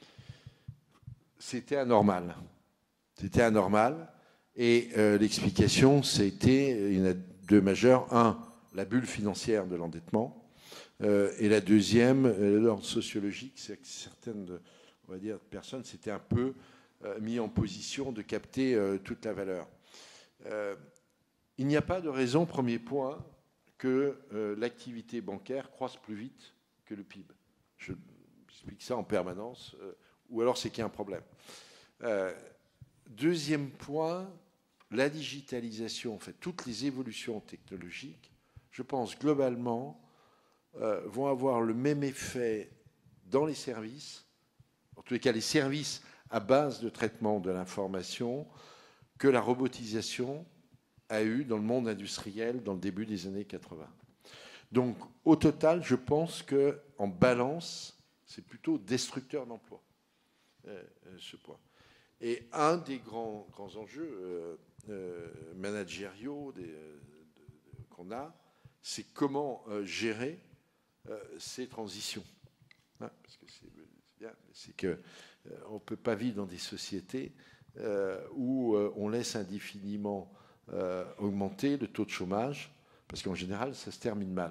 C'était anormal. C'était anormal. Et euh, l'explication, c'était, il y en a deux majeures. Un, la bulle financière de l'endettement. Euh, et la deuxième, euh, l'ordre sociologique, c'est que certaines, on va dire, personnes s'étaient un peu euh, mis en position de capter euh, toute la valeur. Euh, il n'y a pas de raison, premier point, que euh, l'activité bancaire croisse plus vite que le P I B. Je explique ça en permanence, euh, ou alors c'est qu'il y a un problème. Euh, deuxième point, la digitalisation, en fait, toutes les évolutions technologiques, je pense globalement, euh, vont avoir le même effet dans les services, en tous les cas les services à base de traitement de l'information, que la robotisation a eu dans le monde industriel dans le début des années quatre-vingts. Donc, au total, je pense qu'en balance, c'est plutôt destructeur d'emplois, euh, ce point. Et un des grands, grands enjeux euh, euh, managériaux des, euh, de, de, qu'on a, c'est comment euh, gérer euh, ces transitions. Hein, parce que c'est, c'est bien, c'est qu'on euh, ne peut pas vivre dans des sociétés euh, où euh, on laisse indéfiniment euh, augmenter le taux de chômage, parce qu'en général, ça se termine mal.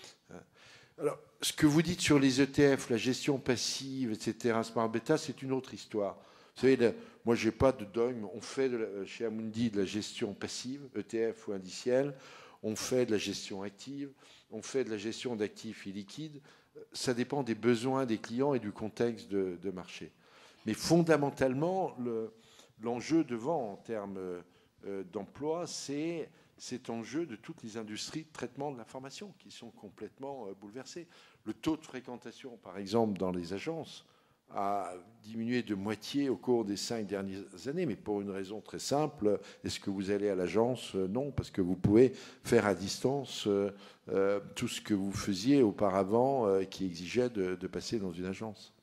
Alors, ce que vous dites sur les E T F, la gestion passive, et cetera, Smart Beta, c'est une autre histoire. Vous savez, le, moi, je n'ai pas de dogme. On fait de la, chez Amundi de la gestion passive, E T F ou indicielle. On fait de la gestion active. On fait de la gestion d'actifs illiquides. Ça dépend des besoins des clients et du contexte de, de marché. Mais fondamentalement, le, l'enjeu devant en termes euh, d'emploi, c'est cet enjeu de toutes les industries de traitement de l'information qui sont complètement euh, bouleversées. Le taux de fréquentation, par exemple, dans les agences, a diminué de moitié au cours des cinq dernières années, mais pour une raison très simple. Est-ce que vous allez à l'agence? Non, parce que vous pouvez faire à distance euh, euh, tout ce que vous faisiez auparavant euh, qui exigeait de, de passer dans une agence.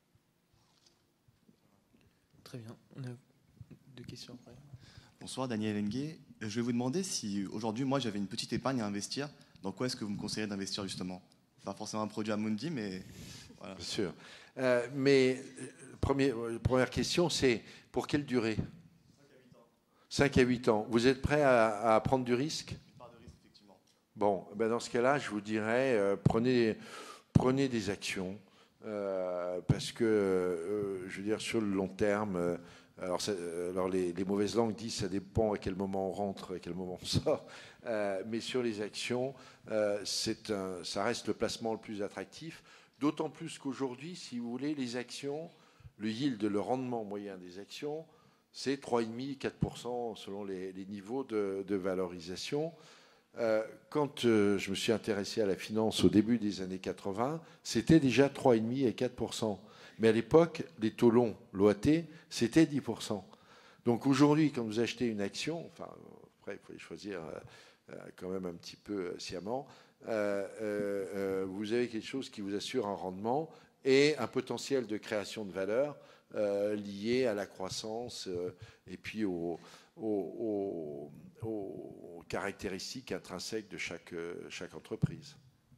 Très bien. On a deux questions après. Bonsoir, Daniel Enguet. Je vais vous demander si aujourd'hui, moi, j'avais une petite épargne à investir. Dans quoi est-ce que vous me conseillez d'investir justement? Pas forcément un produit Amundi, mais voilà. Bien sûr. Euh, mais premier, première question, c'est pour quelle durée? cinq à huit ans. Vous êtes prêt à, à prendre du risque? Part de risque, effectivement. Bon, ben dans ce cas-là, je vous dirais, euh, prenez, prenez des actions. Euh, parce que, euh, je veux dire, sur le long terme, euh, alors, ça, alors les, les mauvaises langues disent que ça dépend à quel moment on rentre, à quel moment on sort. Euh, mais sur les actions, euh, c'est un, ça reste le placement le plus attractif. D'autant plus qu'aujourd'hui, si vous voulez, les actions, le yield, le rendement moyen des actions, c'est trois virgule cinq à quatre pour cent selon les, les niveaux de, de valorisation. Euh, quand euh, je me suis intéressé à la finance au début des années quatre-vingts, c'était déjà trois virgule cinq et quatre pour cent. Mais à l'époque, les taux longs, l'O A T, c'était dix pour cent. Donc aujourd'hui, quand vous achetez une action, enfin, après, il faut les choisir euh, quand même un petit peu sciemment, euh, euh, vous avez quelque chose qui vous assure un rendement et un potentiel de création de valeur euh, lié à la croissance euh, et puis aux, aux, aux, aux caractéristiques intrinsèques de chaque, chaque entreprise.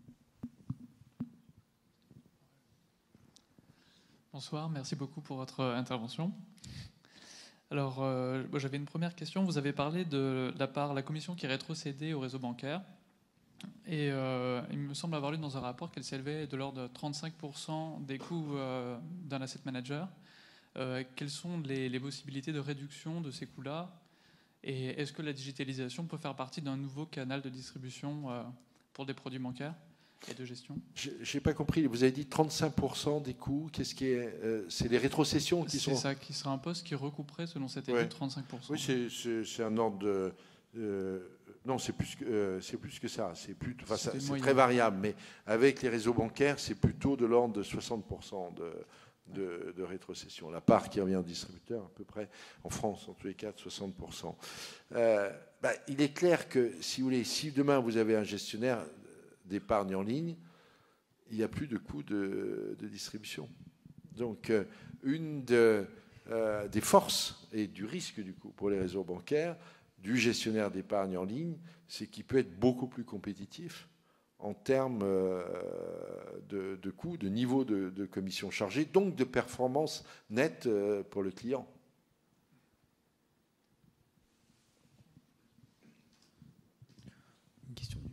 Bonsoir, merci beaucoup pour votre intervention. Alors, euh, j'avais une première question. Vous avez parlé de la part la commission qui est rétrocédée au réseau bancaire. Et euh, il me semble avoir lu dans un rapport qu'elle s'élevait de l'ordre de trente-cinq pour cent des coûts euh, d'un asset manager. Euh, quelles sont les, les possibilités de réduction de ces coûts-là? Et est-ce que la digitalisation peut faire partie d'un nouveau canal de distribution euh, pour des produits bancaires et de gestion? Je n'ai pas compris. Vous avez dit trente-cinq pour cent des coûts. Qu'est-ce qui est euh, C'est les rétrocessions qui sont. C'est ça, qui sera un poste qui recouperait, selon cette étude, ouais. trente-cinq pour cent. Oui, c'est un ordre de. Euh, non, c'est plus que euh, c'est plus que ça. C'est plus. Enfin, c'est très variable, mais avec les réseaux bancaires, c'est plutôt de l'ordre de soixante pour cent de. De, de rétrocession. La part qui revient au distributeur, à peu près, en France, en tous les cas, de soixante pour cent. Euh, bah, il est clair que, si vous voulez, si demain vous avez un gestionnaire d'épargne en ligne, il n'y a plus de coût de, de distribution. Donc, euh, une de, euh, des forces et du risque, du coup, pour les réseaux bancaires, du gestionnaire d'épargne en ligne, c'est qu'il peut être beaucoup plus compétitif en termes de, de coûts, de niveau de, de commission chargée, donc de performance nette pour le client. Une question.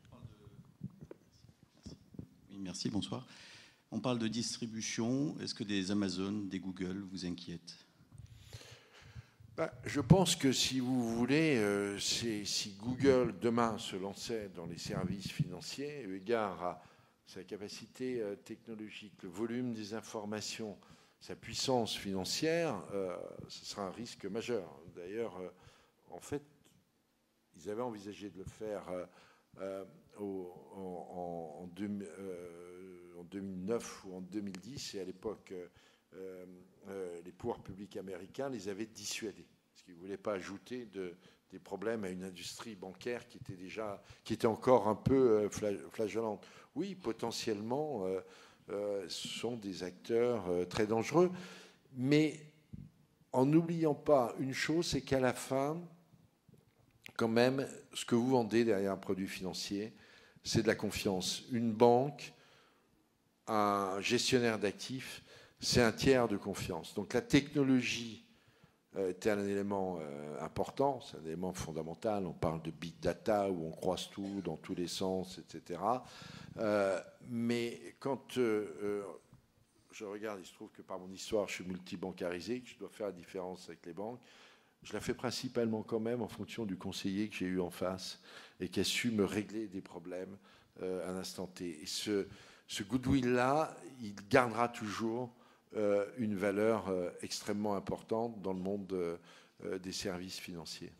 Oui, merci, bonsoir. On parle de distribution. Est-ce que des Amazon, des Google vous inquiètent? Ben, je pense que si vous voulez, euh, si Google demain se lançait dans les services financiers, eu égard à sa capacité euh, technologique, le volume des informations, sa puissance financière, euh, ce sera un risque majeur. D'ailleurs, euh, en fait, ils avaient envisagé de le faire euh, euh, au, en, en, deux, euh, en deux mille neuf ou en deux mille dix, et à l'époque, euh, euh, euh, les pouvoirs publics américains les avaient dissuadés, parce qu'ils ne voulaient pas ajouter de, des problèmes à une industrie bancaire qui était déjà, qui était encore un peu euh, flageolante. Oui, potentiellement, euh, euh, ce sont des acteurs euh, très dangereux, mais en n'oubliant pas une chose, c'est qu'à la fin, quand même, ce que vous vendez derrière un produit financier, c'est de la confiance. Une banque, un gestionnaire d'actifs, c'est un tiers de confiance. Donc la technologie est un élément important, c'est un élément fondamental. On parle de big data où on croise tout dans tous les sens, et cetera. Euh, mais quand euh, je regarde, il se trouve que par mon histoire, je suis multibancarisé, que je dois faire la différence avec les banques. Je la fais principalement quand même en fonction du conseiller que j'ai eu en face et qui a su me régler des problèmes euh, à l'instant T. Et ce, ce goodwill-là, il gardera toujours euh, une valeur euh, extrêmement importante dans le monde euh, des services financiers.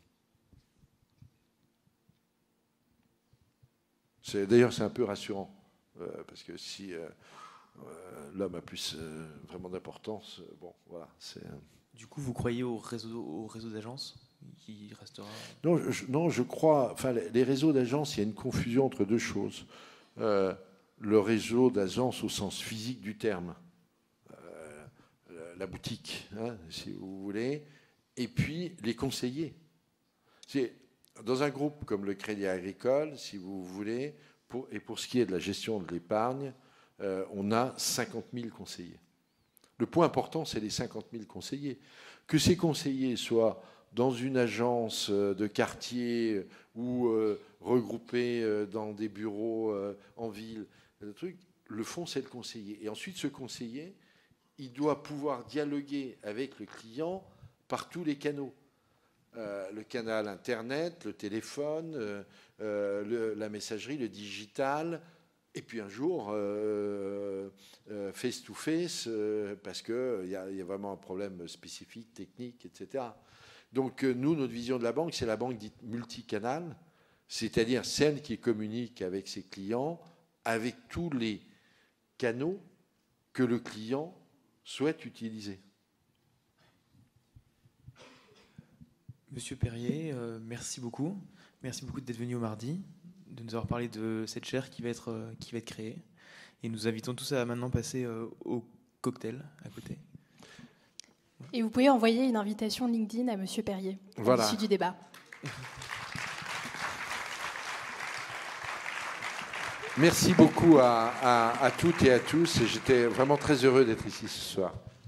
D'ailleurs, c'est un peu rassurant, euh, parce que si euh, euh, l'homme a plus euh, vraiment d'importance, euh, bon, voilà, c'est... Du coup, vous croyez au réseau, au réseau d'agences qui restera... Non, je, non, je crois... Enfin, les réseaux d'agences, il y a une confusion entre deux choses. Euh, le réseau d'agences au sens physique du terme, euh, la boutique, hein, si vous voulez, et puis les conseillers. C'est, dans un groupe comme le Crédit Agricole, si vous voulez, pour, et pour ce qui est de la gestion de l'épargne, euh, on a cinquante mille conseillers. Le point important, c'est les cinquante mille conseillers. Que ces conseillers soient dans une agence de quartier ou euh, regroupés euh, dans des bureaux euh, en ville, le truc, le fond, c'est le conseiller. Et ensuite, ce conseiller, il doit pouvoir dialoguer avec le client par tous les canaux. Euh, le canal Internet, le téléphone, euh, euh, le, la messagerie, le digital... Et puis un jour, euh, euh, face to face, euh, parce qu'il euh, y, y a vraiment un problème spécifique, technique, et cetera. Donc euh, nous, notre vision de la banque, c'est la banque dite multicanal, c'est-à-dire celle qui communique avec ses clients, avec tous les canaux que le client souhaite utiliser. Monsieur Perrier, euh, merci beaucoup. Merci beaucoup d'être venu au mardi, de nous avoir parlé de cette chaire qui va être, euh, qui va être créée. Et nous invitons tous à maintenant passer euh, au cocktail à côté. Et vous pouvez envoyer une invitation LinkedIn à Monsieur Perrier voilà. à l'issue du débat. Merci beaucoup à, à, à toutes et à tous. J'étais vraiment très heureux d'être ici ce soir.